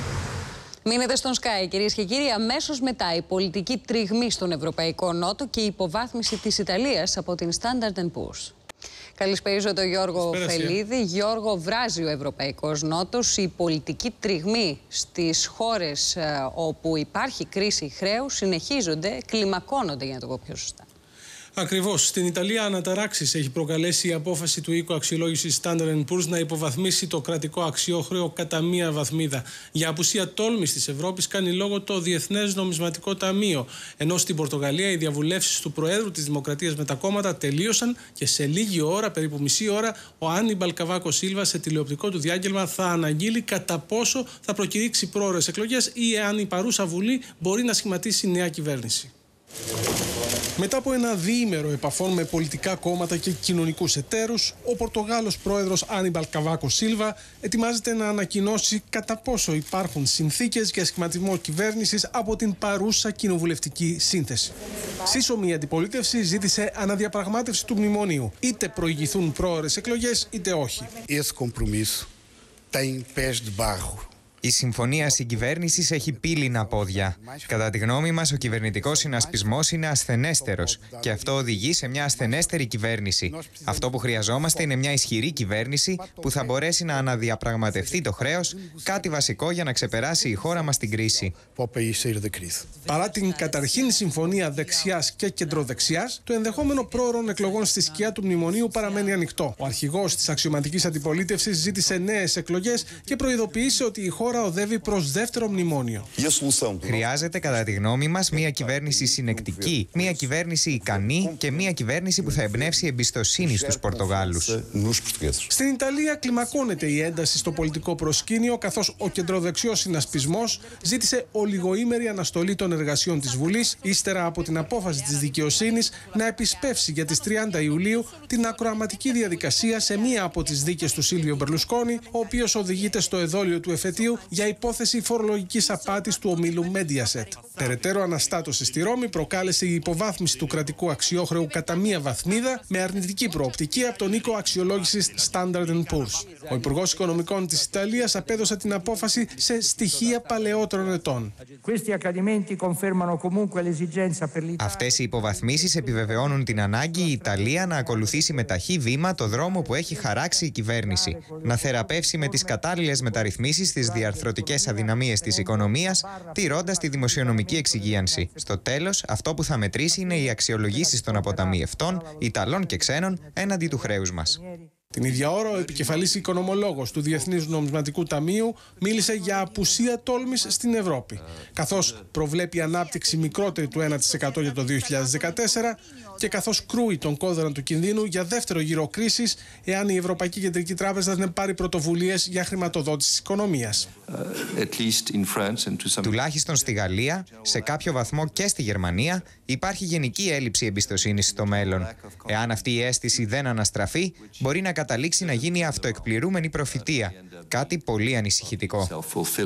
Μείνετε στον Sky, κυρίες και κύριοι. Αμέσως μετά η πολιτική τριγμή στον Ευρωπαϊκό Νότο και η υποβάθμιση της Ιταλίας από την Standard and Poor's. Καλησπέριζω τον Γιώργο Φελίδη. Γιώργο, βράζει ο Ευρωπαϊκός Νότος. Η πολιτική τριγμή στις χώρες ε, όπου υπάρχει κρίση χρέους συνεχίζονται, κλιμακώνονται, για να το πω πιο σωστά. Ακριβώς. Στην Ιταλία αναταράξεις έχει προκαλέσει η απόφαση του οίκου αξιολόγησης Standard and Poor's να υποβαθμίσει το κρατικό αξιόχρεο κατά μία βαθμίδα. Για απουσία τόλμης της Ευρώπης κάνει λόγο το Διεθνές Νομισματικό Ταμείο. Ενώ στην Πορτογαλία οι διαβουλεύσεις του Προέδρου της Δημοκρατίας με τα κόμματα τελείωσαν και σε λίγη ώρα, περίπου μισή ώρα, ο Άνιμπαλ Καβάκο Σίλβα σε τηλεοπτικό του διάγγελμα θα αναγγείλει κατά πόσο θα προκηρύξει πρόορες εκλογές ή εάν η παρούσα Βουλή μπορεί να σχηματίσει νέα κυβέρνηση. Μετά από ένα διήμερο επαφών με πολιτικά κόμματα και κοινωνικούς εταίρους, ο Πορτογάλος πρόεδρος Άνιμπαλ Καβάκο Σίλβα ετοιμάζεται να ανακοινώσει κατά πόσο υπάρχουν συνθήκες για σχηματισμό κυβέρνησης από την παρούσα κοινοβουλευτική σύνθεση. Σύσσωμη η αντιπολίτευση ζήτησε αναδιαπραγμάτευση του μνημονίου, είτε προηγηθούν πρόορες εκλογές είτε όχι. Η συμφωνία συγκυβέρνησης έχει πύληνα πόδια. Κατά τη γνώμη μας, ο κυβερνητικός συνασπισμός είναι ασθενέστερος και αυτό οδηγεί σε μια ασθενέστερη κυβέρνηση. Αυτό που χρειαζόμαστε είναι μια ισχυρή κυβέρνηση που θα μπορέσει να αναδιαπραγματευτεί το χρέος, κάτι βασικό για να ξεπεράσει η χώρα μας την κρίση. Παρά την καταρχήν συμφωνία δεξιάς και κεντροδεξιάς, το ενδεχόμενο πρόωρων εκλογών στη σκιά του μνημονίου παραμένει ανοιχτό. Ο αρχηγός της αξιωματικής αντιπολίτευσης ζήτησε νέες εκλογές και προειδοποίησε ότι η χώρα οδεύει προς δεύτερο μνημόνιο. Χρειάζεται, κατά τη γνώμη μας, μια κυβέρνηση συνεκτική, μια κυβέρνηση ικανή και μια κυβέρνηση που θα εμπνεύσει εμπιστοσύνη στους Πορτογάλους. Στην Ιταλία κλιμακώνεται η ένταση στο πολιτικό προσκήνιο, καθώς ο κεντροδεξιός συνασπισμός ζήτησε ολιγοήμερη αναστολή των εργασιών της Βουλής, ύστερα από την απόφαση της δικαιοσύνης να επισπεύσει για τις τριάντα Ιουλίου την ακροαματική διαδικασία σε μία από τις δίκες του Σίλβιο Μπερλουσκόνη, ο οποίος οδηγείται στο εδόλιο του εφετείου για υπόθεση φορολογικής απάτης του ομίλου Mediaset. Περαιτέρω αναστάτωση στη Ρώμη προκάλεσε η υποβάθμιση του κρατικού αξιόχρεου κατά μία βαθμίδα με αρνητική προοπτική από τον οίκο αξιολόγησης Standard and Poor's. Ο Υπουργός Οικονομικών της Ιταλίας απέδωσε την απόφαση σε στοιχεία παλαιότερων ετών. Αυτές οι υποβαθμίσεις επιβεβαιώνουν την ανάγκη η Ιταλία να ακολουθήσει με ταχύ βήμα το δρόμο που έχει χαράξει η κυβέρνηση. Να θεραπεύσει με τις κατάλληλες μεταρρυθμίσεις τις διαρθρωτικές αδυναμίες της οικονομίας, τηρώντας τη δημοσιονομική εξυγίανση. Στο τέλος, αυτό που θα μετρήσει είναι οι αξιολογήσεις των αποταμιευτών, Ιταλών και ξένων, έναντι του χρέους μας. Την ίδια ώρα, ο επικεφαλής οικονομολόγος του Διεθνούς Νομισματικού Ταμείου μίλησε για απουσία τόλμης στην Ευρώπη. Καθώς προβλέπει ανάπτυξη μικρότερη του ένα τοις εκατό για το δύο χιλιάδες δεκατέσσερα, και καθώς κρούει τον κόδωνα του κινδύνου για δεύτερο γύρο κρίσης, εάν η Ευρωπαϊκή Κεντρική Τράπεζα δεν πάρει πρωτοβουλίες για χρηματοδότηση της οικονομίας. Τουλάχιστον στη Γαλλία, σε κάποιο βαθμό και στη Γερμανία, υπάρχει γενική έλλειψη εμπιστοσύνης στο μέλλον. Εάν αυτή η αίσθηση δεν αναστραφεί, μπορεί να καταλήξει να γίνει αυτοεκπληρούμενη προφητεία. Κάτι πολύ ανησυχητικό.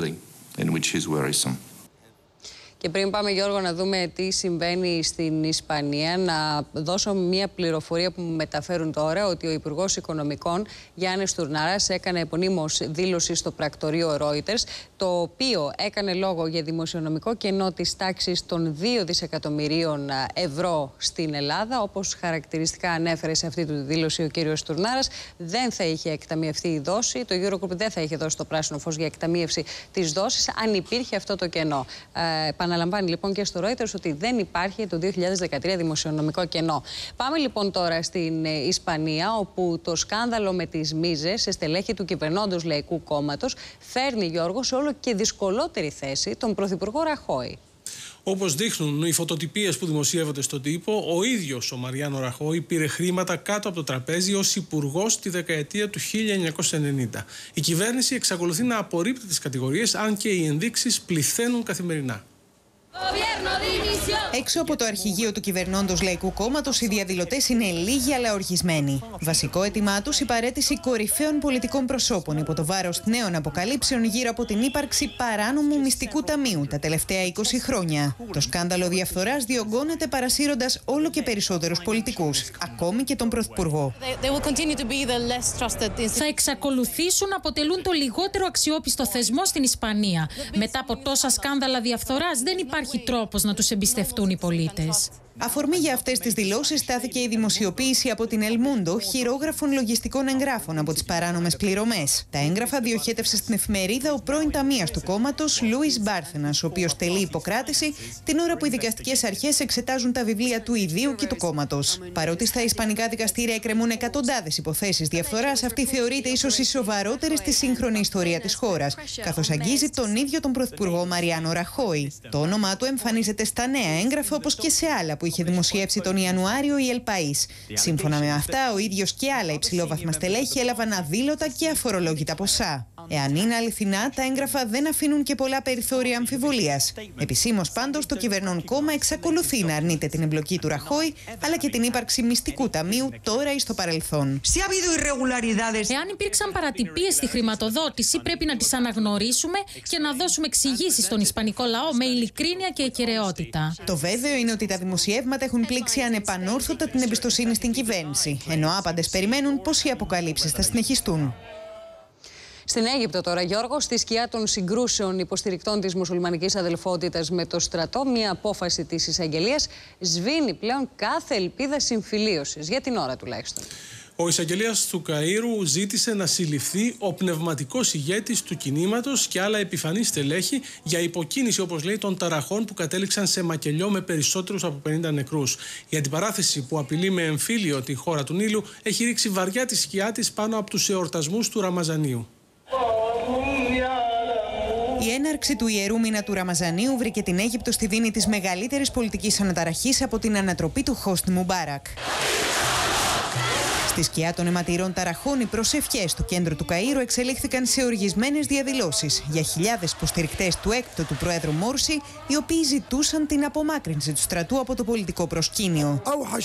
Και πριν πάμε, Γιώργο, να δούμε τι συμβαίνει στην Ισπανία, να δώσω μια πληροφορία που μου μεταφέρουν τώρα, ότι ο Υπουργός Οικονομικών Γιάννης Τουρνάρας έκανε επωνύμως δήλωση στο πρακτορείο Reuters, το οποίο έκανε λόγο για δημοσιονομικό κενό της τάξης των δύο δισεκατομμυρίων ευρώ στην Ελλάδα. Όπως χαρακτηριστικά ανέφερε σε αυτή τη δήλωση ο κύριος Τουρνάρας, δεν θα είχε εκταμιευθεί η δόση, το Eurogroup δεν θα είχε δώσει το πράσινο φως για εκταμίευση της δόσης, αν υπήρχε αυτό το κενό. Ε, Αναλαμβάνει λοιπόν και στο Reuters ότι δεν υπάρχει το δύο χιλιάδες δεκατρία δημοσιονομικό κενό. Πάμε λοιπόν τώρα στην Ισπανία, όπου το σκάνδαλο με τις μίζες σε στελέχη του κυβερνώντος Λαϊκού Κόμματος φέρνει, Γιώργο, σε όλο και δυσκολότερη θέση τον Πρωθυπουργό Ραχόη. Όπως δείχνουν οι φωτοτυπίες που δημοσιεύονται στον τύπο, ο ίδιος ο Μαριάνο Ραχόη πήρε χρήματα κάτω από το τραπέζι ως υπουργός τη δεκαετία του χίλια εννιακόσια ενενήντα. Η κυβέρνηση εξακολουθεί να απορρίπτει τις κατηγορίες, αν και οι ενδείξεις πληθαίνουν καθημερινά. Έξω από το αρχηγείο του κυβερνώντος Λαϊκού Κόμματος, οι διαδηλωτές είναι λίγοι αλλά οργισμένοι. Βασικό αίτημά τους η παραίτηση κορυφαίων πολιτικών προσώπων υπό το βάρος νέων αποκαλύψεων γύρω από την ύπαρξη παράνομου μυστικού ταμείου τα τελευταία είκοσι χρόνια. Το σκάνδαλο διαφθοράς διωγγώνεται παρασύροντας όλο και περισσότερους πολιτικούς, ακόμη και τον Πρωθυπουργό. Θα εξακολουθήσουν να αποτελούν το λιγότερο αξιόπιστο θεσμό στην Ισπανία. Μετά από τόσα σκάνδαλα διαφθοράς, δεν υπάρχει Υπάρχει τρόπος να τους εμπιστευτούν οι πολίτες. Αφορμή για αυτές τις δηλώσεις στάθηκε η δημοσιοποίηση από την El Mundo χειρόγραφων λογιστικών εγγράφων από τις παράνομες πληρωμές. Τα έγγραφα διοχέτευσε στην εφημερίδα ο πρώην ταμείας του κόμματος Λούις Μπάρθενας, ο οποίος τελεί υποκράτηση την ώρα που οι δικαστικές αρχές εξετάζουν τα βιβλία του ιδίου και του κόμματος. Παρότι στα ισπανικά δικαστήρια εκκρεμούν εκατοντάδες υποθέσεις διαφθοράς, αυτή θεωρείται ίσως η σοβαρότερη στη σύγχρονη ιστορία της χώρας, καθώς αγγίζει τον ίδιο τον Πρωθυπουργό Μαριάνο Ραχόη. Το όνομά του εμφανίζεται στα νέα έγγραφα, όπως και σε άλλα που είχε δημοσιεύσει τον Ιανουάριο η El País. Σύμφωνα με αυτά, ο ίδιος και άλλα υψηλόβαθμα στελέχη έλαβαν αδήλωτα και αφορολόγητα ποσά. Εάν είναι αληθινά, τα έγγραφα δεν αφήνουν και πολλά περιθώρια αμφιβολίας. Επισήμως πάντως, το κυβερνών κόμμα εξακολουθεί να αρνείται την εμπλοκή του Ραχόη, αλλά και την ύπαρξη μυστικού ταμείου τώρα ή στο παρελθόν. Εάν υπήρξαν παρατυπίες στη χρηματοδότηση, πρέπει να τις αναγνωρίσουμε και να δώσουμε εξηγήσεις στον ισπανικό λαό με ειλικρίνεια και εκεραιότητα. Το βέβαιο είναι ότι τα δημοσιεύματα έχουν πλήξει ανεπανόρθωτα την εμπιστοσύνη στην κυβέρνηση, ενώ άπαντες περιμένουν πως οι αποκαλύψεις θα συνεχιστούν. Στην Αίγυπτο τώρα, Γιώργο, στη σκιά των συγκρούσεων υποστηρικτών της μουσουλμανικής αδελφότητας με το στρατό, μια απόφαση της εισαγγελίας σβήνει πλέον κάθε ελπίδα συμφιλίωσης, για την ώρα τουλάχιστον. Ο εισαγγελέας του Καΐρου ζήτησε να συλληφθεί ο πνευματικός ηγέτης του κινήματος και άλλα επιφανή στελέχη για υποκίνηση, όπως λέει, των ταραχών που κατέληξαν σε μακελιό με περισσότερους από πενήντα νεκρούς. Η αντιπαράθεση που απειλεί με εμφύλιο τη χώρα του Νείλου έχει ρίξει βαριά τη σκιά της πάνω από τους εορτασμούς του Ραμαζανίου. Η έναρξη του ιερού μήνα του Ραμαζανίου βρήκε την Αίγυπτο στη δίνη της μεγαλύτερης πολιτικής αναταραχής από την ανατροπή του Χόσνι Μουμπάρακ. Στη σκιά των αιματηρών ταραχών, οι προσευχές στο κέντρο του Καΐρου εξελίχθηκαν σε οργισμένες διαδηλώσεις για χιλιάδες υποστηρικτές του έκτοτου Προέδρου Μόρση, οι οποίοι ζητούσαν την απομάκρυνση του στρατού από το πολιτικό προσκήνιο.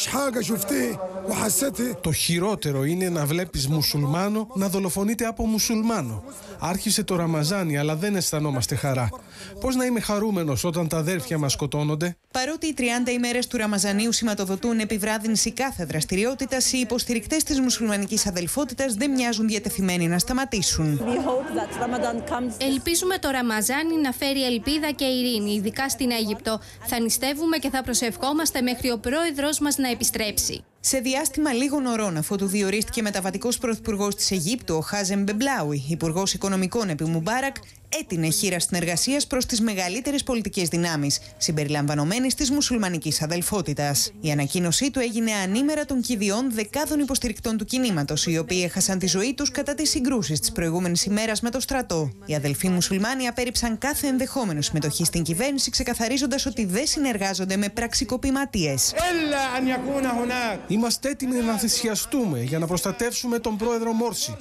Το χειρότερο είναι να βλέπεις μουσουλμάνο να δολοφονείται από μουσουλμάνο. Άρχισε το Ραμαζάνι, αλλά δεν αισθανόμαστε χαρά. Πώς να είμαι χαρούμενος όταν τα αδέρφια μας σκοτώνονται? Παρότι οι τριάντα ημέρες του Ραμαζανίου σηματοδοτούν επιβράδυνση κάθε δραστηριότητας, οι υποστηρικτές της μουσουλμανικής αδελφότητας δεν μοιάζουν διατεθειμένοι να σταματήσουν. Ελπίζουμε το Ραμαζάνι να φέρει ελπίδα και ειρήνη, ειδικά στην Αίγυπτο. Θα νηστεύουμε και θα προσευχόμαστε μέχρι ο πρόεδρος μας να επιστρέψει. Σε διάστημα λίγων ωρών, αφού του διορίστηκε μεταβατικός πρωθυπουργός της Αιγύπτου, ο Χάζεμ Μπεμπλάουι, υπουργός οικονομικών επί Μουμπάρακ, έτεινε χείρα συνεργασίας προς τις μεγαλύτερες πολιτικές δυνάμεις, συμπεριλαμβανομένης της μουσουλμανικής αδελφότητας. Η ανακοίνωσή του έγινε ανήμερα των κηδιών δεκάδων υποστηρικτών του κινήματος, οι οποίοι έχασαν τη ζωή τους κατά τις συγκρούσεις της προηγούμενης ημέρας με το στρατό. Οι αδελφοί μουσουλμάνοι απέρριψαν κάθε ενδεχόμενο συμμετοχή στην κυβέρνηση, ξεκαθαρίζοντας ότι δεν συνεργάζονται με πραξικοπηματίες. Είμαστε έτοιμοι να θυσιαστούμε για να προστατεύσουμε τον πρόεδρο Μόρση.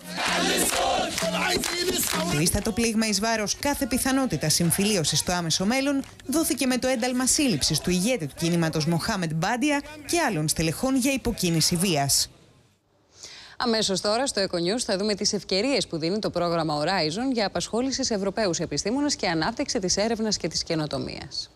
Το ίστατο πλήγμα εις βάρος κάθε πιθανότητα συμφιλίωσης στο άμεσο μέλλον δόθηκε με το ένταλμα σύλληψης του ηγέτη του κινήματος Μοχάμεντ Μπάντια και άλλων στελεχών για υποκίνηση βίας. Αμέσως τώρα στο Econews θα δούμε τις ευκαιρίες που δίνει το πρόγραμμα Horizon για απασχόληση σε Ευρωπαίους επιστήμονες και ανάπτυξη της έρευνας και της καινοτομίας.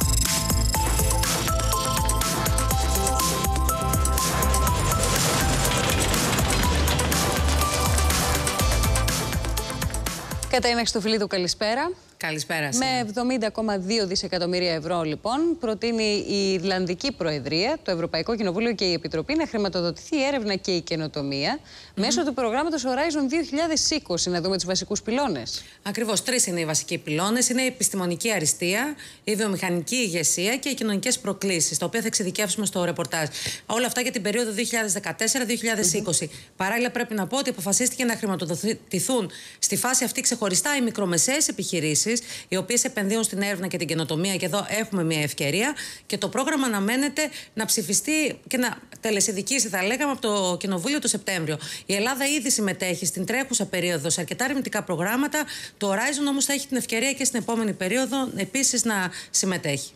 Καταείναξη του Φιλίδου, καλησπέρα. Καλησπέρα. Με εβδομήντα κόμμα δύο δισεκατομμύρια ευρώ, λοιπόν, προτείνει η Ιρλανδική Προεδρία, το Ευρωπαϊκό Κοινοβούλιο και η Επιτροπή να χρηματοδοτηθεί η έρευνα και η καινοτομία mm-hmm. μέσω του προγράμματος Horizon δύο χιλιάδες είκοσι. Να δούμε τους βασικούς πυλώνες. Ακριβώς, τρεις είναι οι βασικοί πυλώνες. Είναι η επιστημονική αριστεία, η βιομηχανική ηγεσία και οι κοινωνικές προκλήσεις, τα οποία θα εξειδικεύσουμε στο ρεπορτάζ. Όλα αυτά για την περίοδο δύο χιλιάδες δεκατέσσερα με δύο χιλιάδες είκοσι. Mm-hmm. Παράλληλα, πρέπει να πω ότι αποφασίστηκε να χρηματοδοτηθούν στη φάση αυτή ξεχωριστά οι μικρομεσαίες επιχειρήσεις, οι οποίες επενδύουν στην έρευνα και την καινοτομία, και εδώ έχουμε μια ευκαιρία. Και το πρόγραμμα αναμένεται να ψηφιστεί και να τελεσιδικήσει, θα λέγαμε, από το Κοινοβούλιο το Σεπτέμβριο. Η Ελλάδα ήδη συμμετέχει στην τρέχουσα περίοδο σε αρκετά ερευνητικά προγράμματα. Το Horizon όμως θα έχει την ευκαιρία και στην επόμενη περίοδο επίσης να συμμετέχει.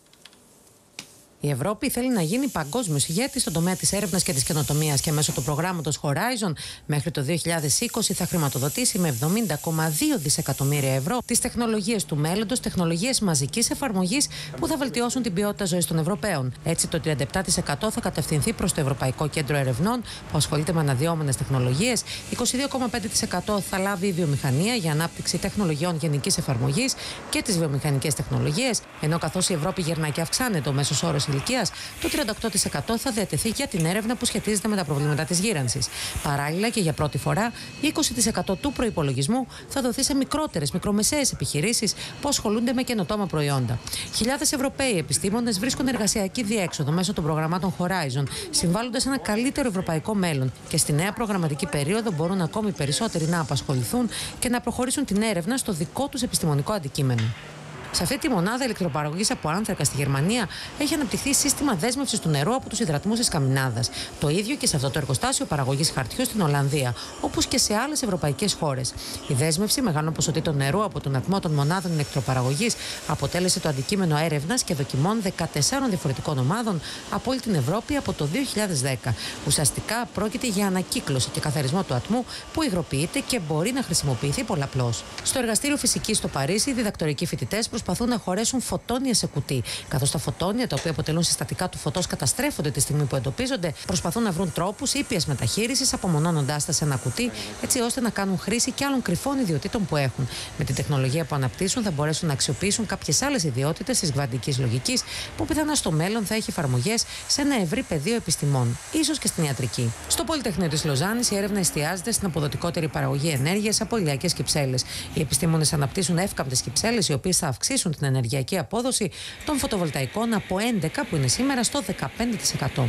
Η Ευρώπη θέλει να γίνει παγκόσμιος ηγέτης στον τομέα της έρευνας και της καινοτομίας και μέσω του προγράμματος Horizon μέχρι το δύο χιλιάδες είκοσι θα χρηματοδοτήσει με εβδομήντα κόμμα δύο δισεκατομμύρια ευρώ τις τεχνολογίες του μέλλοντος, τεχνολογίες μαζικής εφαρμογής που θα βελτιώσουν την ποιότητα ζωής των Ευρωπαίων. Έτσι, το τριάντα επτά τοις εκατό θα κατευθυνθεί προς το Ευρωπαϊκό Κέντρο Ερευνών που ασχολείται με αναδυόμενες τεχνολογίες, είκοσι δύο κόμμα πέντε τοις εκατό θα λάβει η βιομηχανία για ανάπτυξη τεχνολογιών γενικής εφαρμογής και τις βιομηχανικές τεχνολογίες, ενώ καθώς η Ευρώπη γερνά και αυξάνεται ο μέσος όρος ηλικίας, το τριάντα οκτώ τοις εκατό θα διατεθεί για την έρευνα που σχετίζεται με τα προβλήματα της γύρανσης. Παράλληλα και για πρώτη φορά, είκοσι τοις εκατό του προϋπολογισμού θα δοθεί σε μικρότερες, μικρομεσαίες επιχειρήσεις που ασχολούνται με καινοτόμα προϊόντα. Χιλιάδες Ευρωπαίοι επιστήμονες βρίσκουν εργασιακή διέξοδο μέσω των προγραμμάτων Horizon, συμβάλλοντας σε ένα καλύτερο ευρωπαϊκό μέλλον, και στη νέα προγραμματική περίοδο μπορούν ακόμη περισσότεροι να απασχοληθούν και να προχωρήσουν την έρευνα στο δικό τους επιστημονικό αντικείμενο. Σε αυτή τη μονάδα ηλεκτροπαραγωγής από άνθρακα στη Γερμανία έχει αναπτυχθεί σύστημα δέσμευσης του νερού από τους υδατμούς της Καμινάδας. Το ίδιο και σε αυτό το εργοστάσιο παραγωγής χαρτιού στην Ολλανδία, όπως και σε άλλες ευρωπαϊκές χώρες. Η δέσμευση μεγάλων ποσοτήτων νερού από τον ατμό των μονάδων ηλεκτροπαραγωγής αποτέλεσε το αντικείμενο έρευνας και δοκιμών δεκατεσσάρων διαφορετικών ομάδων από όλη την Ευρώπη από το δύο χιλιάδες δέκα. Ουσιαστικά πρόκειται για ανακύκλωση και καθαρισμό του ατμού που υγροποιείται και μπορεί να χρησιμοποιηθεί πολλαπλώς. Στο εργαστήριο φυσικής στο Παρίσι, οι διδακτορικοί φοιτητές προσπαθούν να χωρέσουν φωτόνια σε κουτί. Καθώς τα φωτόνια, τα οποία αποτελούν συστατικά του φωτός, καταστρέφονται τη στιγμή που εντοπίζονται, προσπαθούν να βρουν τρόπους ήπιας μεταχείρισης, απομονώνοντάς τα σε ένα κουτί, έτσι ώστε να κάνουν χρήση και άλλων κρυφών ιδιοτήτων που έχουν. Με την τεχνολογία που αναπτύσσουν, θα μπορέσουν να αξιοποιήσουν κάποιες άλλες ιδιότητες της κβαντικής λογικής, που πιθανά στο μέλλον θα έχει εφαρμογές σε ένα ευρύ πεδίο επιστημών, ίσως και στην ιατρική. Στο Πολυτεχνείο της Λοζάνης, η έρευνα εστιάζεται στην αποδοτικότερη παραγωγή ενέργειας από ηλιακές κυψέλες. Οι επιστήμονες αναπτύσσουν εύκαμπτες κυψέλες, οι οποίες θα αυξήσουν την ενεργειακή απόδοση των φωτοβολταϊκών από έντεκα που είναι σήμερα στο δεκαπέντε τοις εκατό.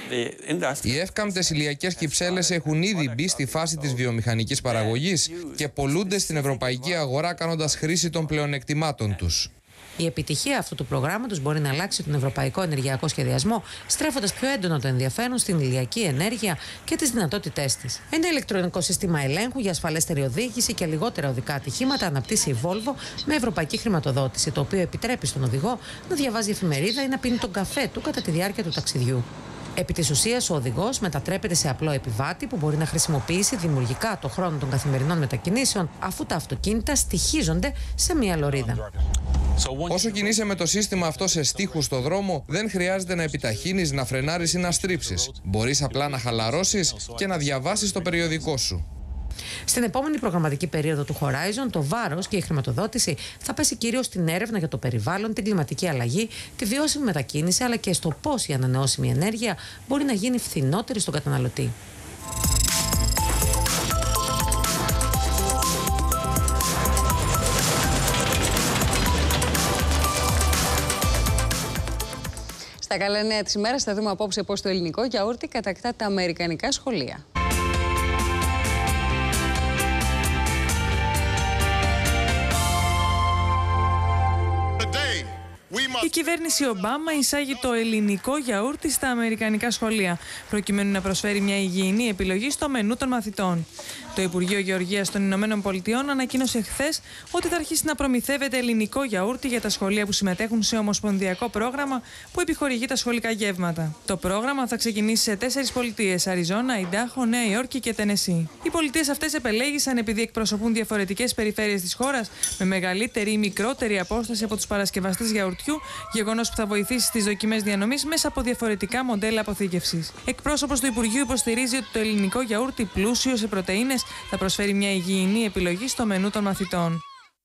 Οι εύκαμπτες ηλιακές κυψέλες έχουν ήδη μπει στη φάση της βιομηχανικής παραγωγής και πωλούνται στην ευρωπαϊκή αγορά κάνοντας χρήση των πλεονεκτημάτων τους. Η επιτυχία αυτού του προγράμματος μπορεί να αλλάξει τον ευρωπαϊκό ενεργειακό σχεδιασμό, στρέφοντας πιο έντονο το ενδιαφέρον στην ηλιακή ενέργεια και τις δυνατότητές της. Ένα ηλεκτρονικό σύστημα ελέγχου για ασφαλέστερη οδήγηση και λιγότερα οδικά ατυχήματα αναπτύσσει η Volvo με ευρωπαϊκή χρηματοδότηση, το οποίο επιτρέπει στον οδηγό να διαβάζει εφημερίδα ή να πίνει τον καφέ του κατά τη διάρκεια του ταξιδιού. Επί της ουσίας, ο οδηγός μετατρέπεται σε απλό επιβάτη που μπορεί να χρησιμοποιήσει δημιουργικά το χρόνο των καθημερινών μετακινήσεων, αφού τα αυτοκίνητα στοιχίζονται σε μία λωρίδα. Όσο κινείσαι με το σύστημα αυτό σε στίχους στο δρόμο, δεν χρειάζεται να επιταχύνεις, να φρενάρεις ή να στρίψεις. Μπορείς απλά να χαλαρώσεις και να διαβάσεις το περιοδικό σου. Στην επόμενη προγραμματική περίοδο του Horizon, το βάρος και η χρηματοδότηση θα πέσει κυρίως στην έρευνα για το περιβάλλον, την κλιματική αλλαγή, τη βιώσιμη μετακίνηση, αλλά και στο πώς η ανανεώσιμη ενέργεια μπορεί να γίνει φθηνότερη στον καταναλωτή. Στα καλά νέα της ημέρας θα δούμε απόψε πώς το ελληνικό γιαούρτι κατακτά τα αμερικανικά σχολεία. Η κυβέρνηση Ομπάμα εισάγει το ελληνικό γιαούρτι στα αμερικανικά σχολεία, προκειμένου να προσφέρει μια υγιεινή επιλογή στο μενού των μαθητών. Το Υπουργείο Γεωργίας των Ηνωμένων Πολιτειών ανακοίνωσε χθες ότι θα αρχίσει να προμηθεύεται ελληνικό γιαούρτι για τα σχολεία που συμμετέχουν σε ομοσπονδιακό πρόγραμμα που επιχορηγεί τα σχολικά γεύματα. Το πρόγραμμα θα ξεκινήσει σε τέσσερις πολιτείες: Αριζόνα, Ιντάχο, Νέα Υόρκη και Τενεσί. Οι πολιτείες αυτές επελέγησαν επειδή εκπροσωπούν διαφορετικές περιφέρειες της χώρας με μεγαλύτερη ή μικρότερη απόσταση από τους παρασκευαστές γιαουρτιού, γεγονός που θα βοηθήσει στις δοκιμές διανομής μέσα από διαφορετικά μοντέλα αποθήκευσης. Εκπρόσωπος του Υπουργείου υποστηρίζει ότι το ελληνικό γιαούρτι, πλούσιο σε πρωτεΐνες, θα προσφέρει μια υγιεινή επιλογή στο μενού των μαθητών.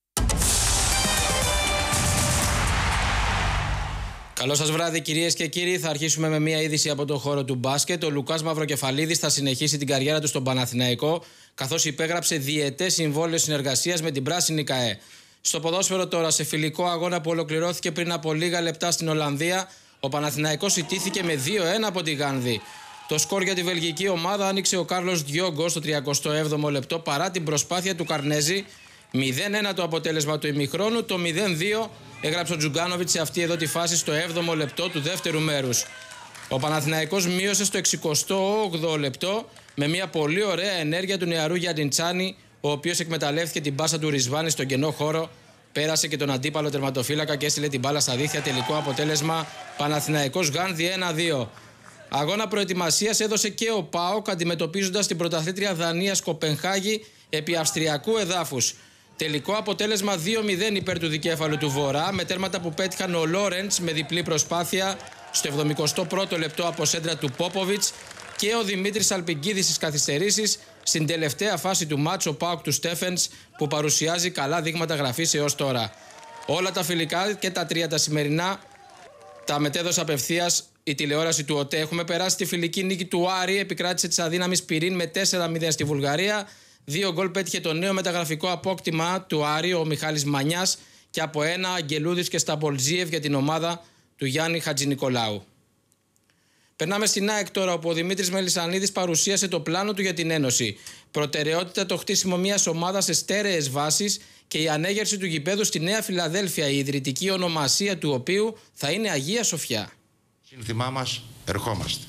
Καλό σας βράδυ, κυρίες και κύριοι. Θα αρχίσουμε με μια είδηση από τον χώρο του μπάσκετ. Ο Λουκάς Μαυροκεφαλίδης θα συνεχίσει την καριέρα του στον Παναθηναϊκό, καθώς υπέγραψε διετές συμβόλαιο συνεργασίας με την Πράσινη ΚΑΕ. Στο ποδόσφαιρο τώρα, σε φιλικό αγώνα που ολοκληρώθηκε πριν από λίγα λεπτά στην Ολλανδία, ο Παναθηναϊκός ιτήθηκε με δύο ένα από τη Γάνδη. Το σκορ για τη βελγική ομάδα άνοιξε ο Κάρλος Διόγκο στο τριακοστό έβδομο λεπτό παρά την προσπάθεια του Καρνέζη. μηδέν ένα το αποτέλεσμα του ημιχρόνου, το μηδέν δύο έγραψε ο Τζουγκάνοβιτς σε αυτή εδώ τη φάση στο έβδομο λεπτό του δεύτερου μέρους. Ο Παναθηναϊκός μείωσε στο εξηκοστό όγδοο λεπτό με μια πολύ ωραία ενέργεια του νεαρού Γιαντιντσάνη, ο οποίος εκμεταλλεύτηκε την πάσα του Ρισβάνη στον κενό χώρο, πέρασε και τον αντίπαλο τερματοφύλακα και έστειλε την μπάλα στα δίχτυα. Τελικό αποτέλεσμα Παναθηναϊκός Γάνδη ένα δύο. Αγώνα προετοιμασίας έδωσε και ο ΠΑΟΚ αντιμετωπίζοντας την πρωταθλήτρια Δανίας Κοπενχάγη επί αυστριακού εδάφους. Τελικό αποτέλεσμα δύο μηδέν υπέρ του δικέφαλου του Βορρά, με τέρματα που πέτυχαν ο Λόρεντς με διπλή προσπάθεια στο εβδομηκοστό πρώτο λεπτό από σέντρα του Πόποβιτς και ο Δημήτρης Αλπιγκίδης στις καθυστερήσεις στην τελευταία φάση του μάτς ο ΠΑΟΚ του Στέφενς, που παρουσιάζει καλά δείγματα γραφής έως τώρα. Όλα τα φιλικά και τα τρία τα σημερινά τα μετέδωσε απευθείας η τηλεόραση του ΟΤΕ. Έχουμε περάσει τη φιλική νίκη του Άρη, επικράτησε της αδύναμης Πυρήν με τέσσερα μηδέν στη Βουλγαρία. Δύο γκολ πέτυχε το νέο μεταγραφικό απόκτημα του Άρη, ο Μιχάλης Μανιάς, και από ένα Αγγελούδης και Σταμπολτζίευ για την ομάδα του Γιάννη Χατζηνικολάου. Περνάμε στην ΑΕΚ τώρα, όπου ο Δημήτρης Μελισσανίδης παρουσίασε το πλάνο του για την Ένωση. Προτεραιότητα το χτίσιμο μιας ομάδας σε στέρεες βάσεις και η ανέγερση του γηπέδου στη Νέα Φιλαδέλφια, η ιδρυτική ονομασία του οποίου θα είναι Αγία Σοφιά. Σύνθημά μας, ερχόμαστε.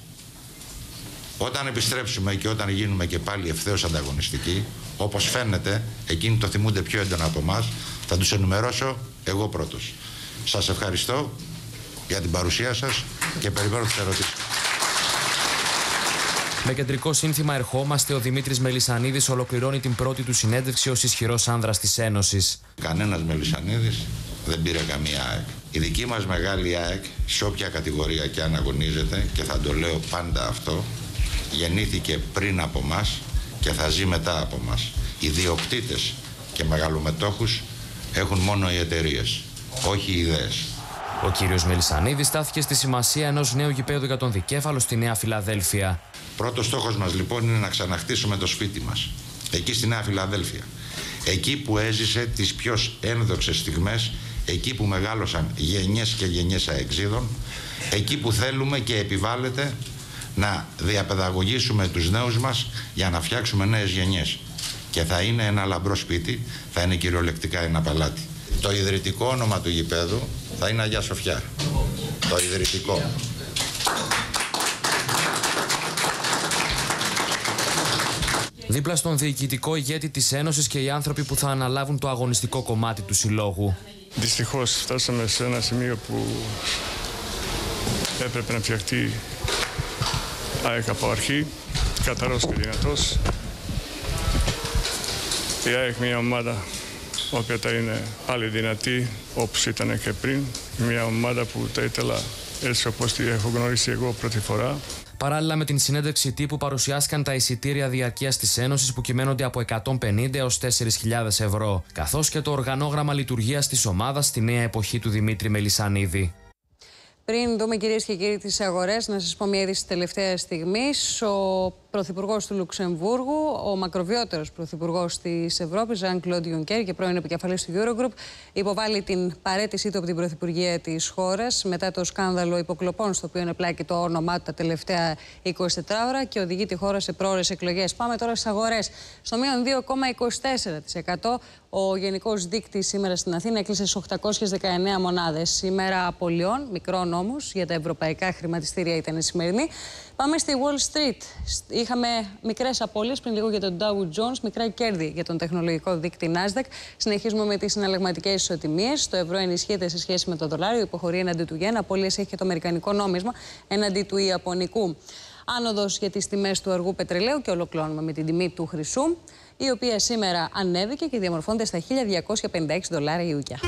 Όταν επιστρέψουμε και όταν γίνουμε και πάλι ευθέως ανταγωνιστικοί, όπως φαίνεται, εκείνοι το θυμούνται πιο έντονα από εμάς, θα τους ενημερώσω εγώ πρώτος. Σας ευχαριστώ για την παρουσία σας και περιμένω τις ερωτήσεις. Με κεντρικό σύνθημα «Ερχόμαστε», ο Δημήτρης Μελισσανίδης ολοκληρώνει την πρώτη του συνέντευξη ως ισχυρός άνδρας της Ένωσης. Κανένας Μελισσανίδης δεν πήρε καμία ΑΕΚ. Η δική μας μεγάλη ΑΕΚ, σε όποια κατηγορία και αν αγωνίζεται, και θα το λέω πάντα αυτό, γεννήθηκε πριν από μας και θα ζει μετά από μας. Οι ιδιοκτήτες και μεγαλομετόχους έχουν μόνο οι εταιρείες, όχι οι ιδέες. Ο κύριος Μελισσανίδης στάθηκε στη σημασία ενός νέου γηπέδου για τον δικέφαλο στη Νέα Φιλαδέλφια. Πρώτος στόχος μας λοιπόν είναι να ξαναχτίσουμε το σπίτι μας, εκεί στη Νέα Φιλαδέλφια. Εκεί που έζησε τις πιο ένδοξες στιγμές, εκεί που μεγάλωσαν γενιές και γενιές αεξίδων, εκεί που θέλουμε και επιβάλλεται να διαπαιδαγωγήσουμε τους νέους μας για να φτιάξουμε νέες γενιές. Και θα είναι ένα λαμπρό σπίτι, θα είναι κυριολεκτικά ένα παλάτι. Το ιδρυτικό όνομα του γηπέδου θα είναι Αγία Σοφιά. Το ιδρυτικό. Δίπλα στον διοικητικό ηγέτη της Ένωσης και οι άνθρωποι που θα αναλάβουν το αγωνιστικό κομμάτι του συλλόγου. Δυστυχώς φτάσαμε σε ένα σημείο που έπρεπε να φτιαχτεί ΑΕΚ από αρχή, καθαρός και δυνατός. Η ΑΕΚ μια ομάδα η οποία θα είναι πάλι δυνατή όπως ήταν και πριν. Μια ομάδα που θα ήθελα έτσι όπως τη έχω γνωρίσει εγώ πρώτη φορά. Παράλληλα με την συνέντευξη τύπου παρουσιάστηκαν τα εισιτήρια διαρκείας της Ένωσης που κυμαίνονται από εκατόν πενήντα έως τέσσερις χιλιάδες ευρώ, καθώς και το οργανόγραμμα λειτουργίας της ομάδας στη νέα εποχή του Δημήτρη Μελισσανίδη. Πριν δούμε, κυρίες και κύριοι, τις αγορές, να σας πω μια είδηση τελευταία στιγμής. Ο Πρωθυπουργός του Λουξεμβούργου, ο μακροβιότερος Πρωθυπουργός της Ευρώπης, Ζαν Κλοντ Γιουνκέρ και πρώην επικεφαλής του Eurogroup, υποβάλλει την παραίτησή του από την Πρωθυπουργία της χώρας μετά το σκάνδαλο υποκλοπών στο οποίο ενεπλάκη το όνομά του τα τελευταία εικοσιτέσσερις ώρα και οδηγεί τη χώρα σε πρόωρες εκλογές. Πάμε τώρα στις αγορές. Στο μείον δύο κόμμα είκοσι τέσσερα τοις εκατό ο γενικός δείκτης σήμερα στην Αθήνα έκλεισε στις οκτακόσιες δεκαεννέα μονάδες. Σήμερα απολειών, μικρών όμως, για τα ευρωπαϊκά χρηματιστήρια ήταν η σημερινή. Πάμε στη Wall Street. Είχαμε μικρές απώλειες πριν λίγο για τον Dow Jones, μικρά κέρδη για τον τεχνολογικό δείκτη Nasdaq. Συνεχίζουμε με τις συναλλαγματικές ισοτιμίες. Το ευρώ ενισχύεται σε σχέση με το δολάριο, υποχωρεί εναντί του γεν. Απώλειες έχει και το αμερικανικό νόμισμα εναντί του ιαπωνικού. Άνοδος για τις τιμές του αργού πετρελαίου και ολοκληρώνουμε με την τιμή του χρυσού, η οποία σήμερα ανέβηκε και διαμορφώνεται στα χίλια διακόσια πενήντα έξι δολάρια η ούνκια.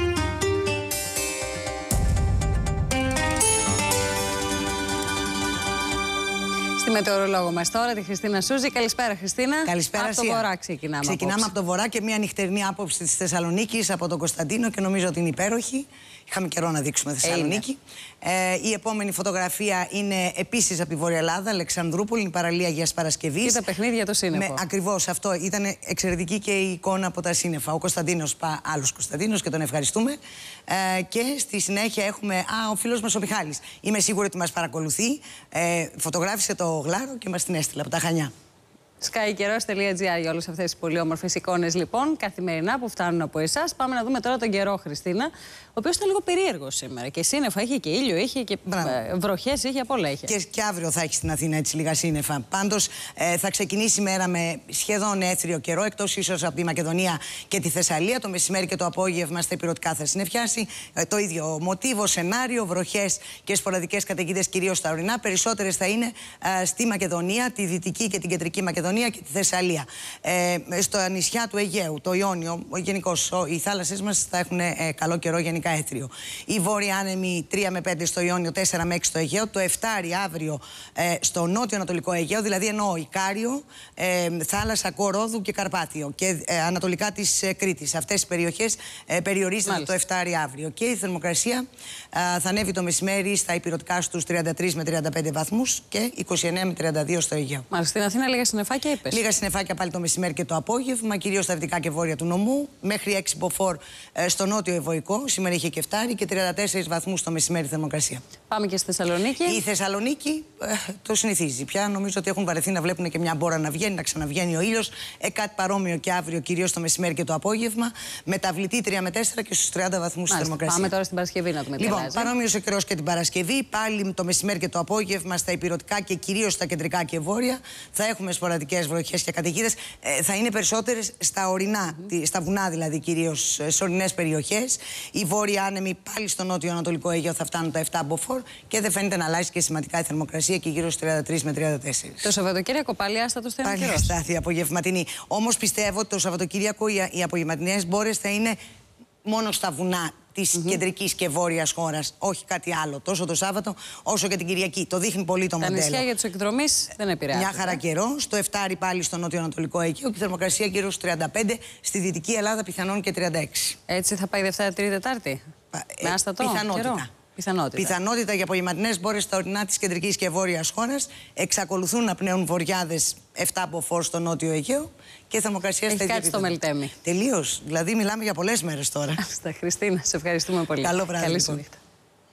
Στη μετεωρολόγο μας τώρα, τη Χριστίνα Σούζη. Καλησπέρα, Χριστίνα. Καλησπέρα, από το βορρά ξεκινάμε. Ξεκινάμε απόψε. από το βορρά και μια νυχτερινή άποψη της Θεσσαλονίκης από τον Κωνσταντίνο και νομίζω ότι είναι υπέροχη. Είχαμε καιρό να δείξουμε Θεσσαλονίκη. Ε, η επόμενη φωτογραφία είναι επίσης από τη Βόρεια Ελλάδα, Αλεξανδρούπολη, η παραλία Αγίας Παρασκευής. Και τα παιχνίδια το σύννεφο. Ακριβώς αυτό. Ήταν εξαιρετική και η εικόνα από τα σύννεφα. Ο Κωνσταντίνος, πα, άλλος Κωνσταντίνος και τον ευχαριστούμε. Ε, και στη συνέχεια έχουμε. Α, ο φίλος μας ο Μιχάλης. Είμαι σίγουρη ότι μας παρακολουθεί. Ε, φωτογράφησε το γλάρο και μας την έστειλε από τα Χανιά. skykeros τελεία gr για όλες αυτές τις πολύ όμορφες εικόνες, λοιπόν, καθημερινά που φτάνουν από εσάς. Πάμε να δούμε τώρα τον καιρό, Χριστίνα, ο οποίος ήταν λίγο περίεργος σήμερα. Και σύννεφα είχε και ήλιο, είχε και ε, βροχές, είχε απ' όλα. Είχε. Και, και αύριο θα έχει στην Αθήνα έτσι λίγα σύννεφα. Πάντως ε, θα ξεκινήσει η μέρα με σχεδόν έθριο καιρό, εκτός ίσως από τη Μακεδονία και τη Θεσσαλία. Το μεσημέρι και το απόγευμα στα ηπειρωτικά θα συννεφιάσει. Ε, το ίδιο μοτίβο, σενάριο, βροχές και σποραδικές καταιγίδες κυρίως στα ορεινά. Περισσότερες θα είναι ε, στη Μακεδονία, τη Δυτική και την Κεντρική Μακεδονία και τη Θεσσαλία. Ε, στα νησιά του Αιγαίου, το Ιόνιο, γενικώς οι θάλασσες μας θα έχουν ε, καλό καιρό, γενικά έθριο. Οι βόρειοι άνεμοι τρία με πέντε στο Ιόνιο, τέσσερα με έξι στο Αιγαίο, το εφτάρι αύριο ε, στο νότιο-ανατολικό Αιγαίο, δηλαδή εννοώ Ικάριο, ε, θάλασσα Κορόδου και Καρπάθιο και ε, ανατολικά της ε, Κρήτης. Αυτές οι περιοχές ε, περιορίζονται Μάλιστα. το εφτάρι αύριο. Και η θερμοκρασία ε, θα ανέβει το μεσημέρι στα ηπειρωτικά στους τριάντα τρεις με τριάντα πέντε βαθμούς και είκοσι εννέα με τριάντα δύο στο Αιγαίο. Μάλιστα, στην Αθήνα λίγα συννεφάκια είπες. Λίγα συννεφάκια πάλι το μεσημέρι και το απόγευμα, κυρίως στα δυτικά και βόρεια του νομού, μέχρι έξι μποφόρ ε, στο νότιο Ευωικό. Σήμερα είχε και εφτάρι και τριάντα τέσσερις βαθμούς το μεσημέρι θερμοκρασία. Πάμε και στη Θεσσαλονίκη. Η Θεσσαλονίκη ε, το συνηθίζει πια. Νομίζω ότι έχουν βαρεθεί να βλέπουν και μια μπόρα να βγαίνει, να ξαναβγαίνει ο ήλιος. Ε, κάτι παρόμοιο και αύριο, κυρίως το μεσημέρι και το απόγευμα. Μεταβλητή τρία με τέσσερα και στους τριάντα βαθμούς θερμοκρασία. Πάμε τώρα στην Παρασκευή να δούμε τι Λοιπόν, αλλάζει. παρόμοιος ο καιρός και την Παρασκευή. Πάλι το μεσημέρι και το απόγευμα στα ηπειρωτικά και κυρίως στα κεντρικά και βόρεια θα έχουμε σποραδικές βροχές και καταιγίδες. Ε, θα είναι περισσότερες στα ορεινά, mm. στα βουνά δηλαδή, κυρίως σε ορεινές περιοχές. Οι βόρειοι άνεμοι πάλι στο νότιο-ανατολικό Αιγαίο θα φτάνουν τα επτά μποφόρ και δεν φαίνεται να αλλάζει και σημαντικά η θερμοκρασία και γύρω στους τριάντα τρεις με τριάντα τέσσερα. Το Σαββατοκύριακο πάλι άστατο στενό καιρός. Πάλι αστάθεια απογευματινή. Όμως πιστεύω ότι το Σαββατοκύριακο οι, οι απογευματινές μπόρες θα είναι μόνο στα βουνά της mm-hmm. κεντρικής και βόρειας χώρας, όχι κάτι άλλο. Τόσο το Σάββατο όσο και την Κυριακή. Το δείχνει πολύ το Τα μοντέλο. Τα νησιά για τους εκδρομείς δεν επηρεάζουν. Μια χαρά καιρό. Στο εφτάρι πάλι στο νότιο-ανατολικό Αιγαίο και η θερμοκρασία γύρω στους τριάντα πέντε. Στη Δυτική Ελλάδα πιθανόν και τριάντα έξι. Έτσι θα πάει Δευτέρα, Τρίτη, Τετάρτη. Με άστατο πιθανότητα. Πιθανότητα. Πιθανότητα για απογευματινές μπόρες στα ορεινά της κεντρικής και βόρειας χώρας. Εξακολουθούν να πνέουν βοριάδες επτά μποφόρ στο νότιο Αιγαίο και θερμοκρασία στα ίδια. Κάτι στο Μελτέμι. Τελείως. Δηλαδή μιλάμε για πολλές μέρες τώρα. Στα Χριστίνα, σε ευχαριστούμε πολύ. Καλό βράδυ. Καλή Λοιπόν. σου νύχτα.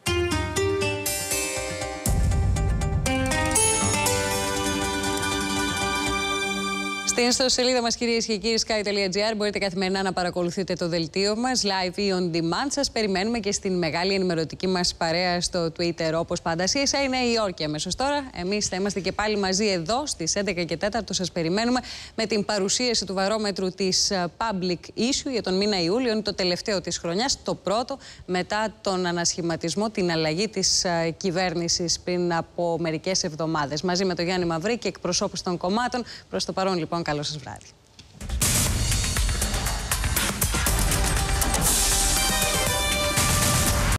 Στην ιστοσελίδα μας, κυρίες και κύριοι, sky τελεία gr, μπορείτε καθημερινά να παρακολουθείτε το δελτίο μας live ή on demand. Σας περιμένουμε και στην μεγάλη ενημερωτική μας παρέα στο Twitter, όπως πάντα. σι ες έι Νέα Υόρκη αμέσως τώρα. Εμείς θα είμαστε και πάλι μαζί εδώ στις έντεκα και τέσσερα. Σας περιμένουμε με την παρουσίαση του βαρόμετρου της Public Issue για τον μήνα Ιούλιο. Είναι το τελευταίο της χρονιάς, το πρώτο μετά τον ανασχηματισμό, την αλλαγή της κυβέρνησης πριν από μερικές εβδομάδες. Μαζί με τον Γιάννη Μαυρή και εκπροσώπους των κομμάτων. Προς το παρόν, λοιπόν, καλό σας βράδυ.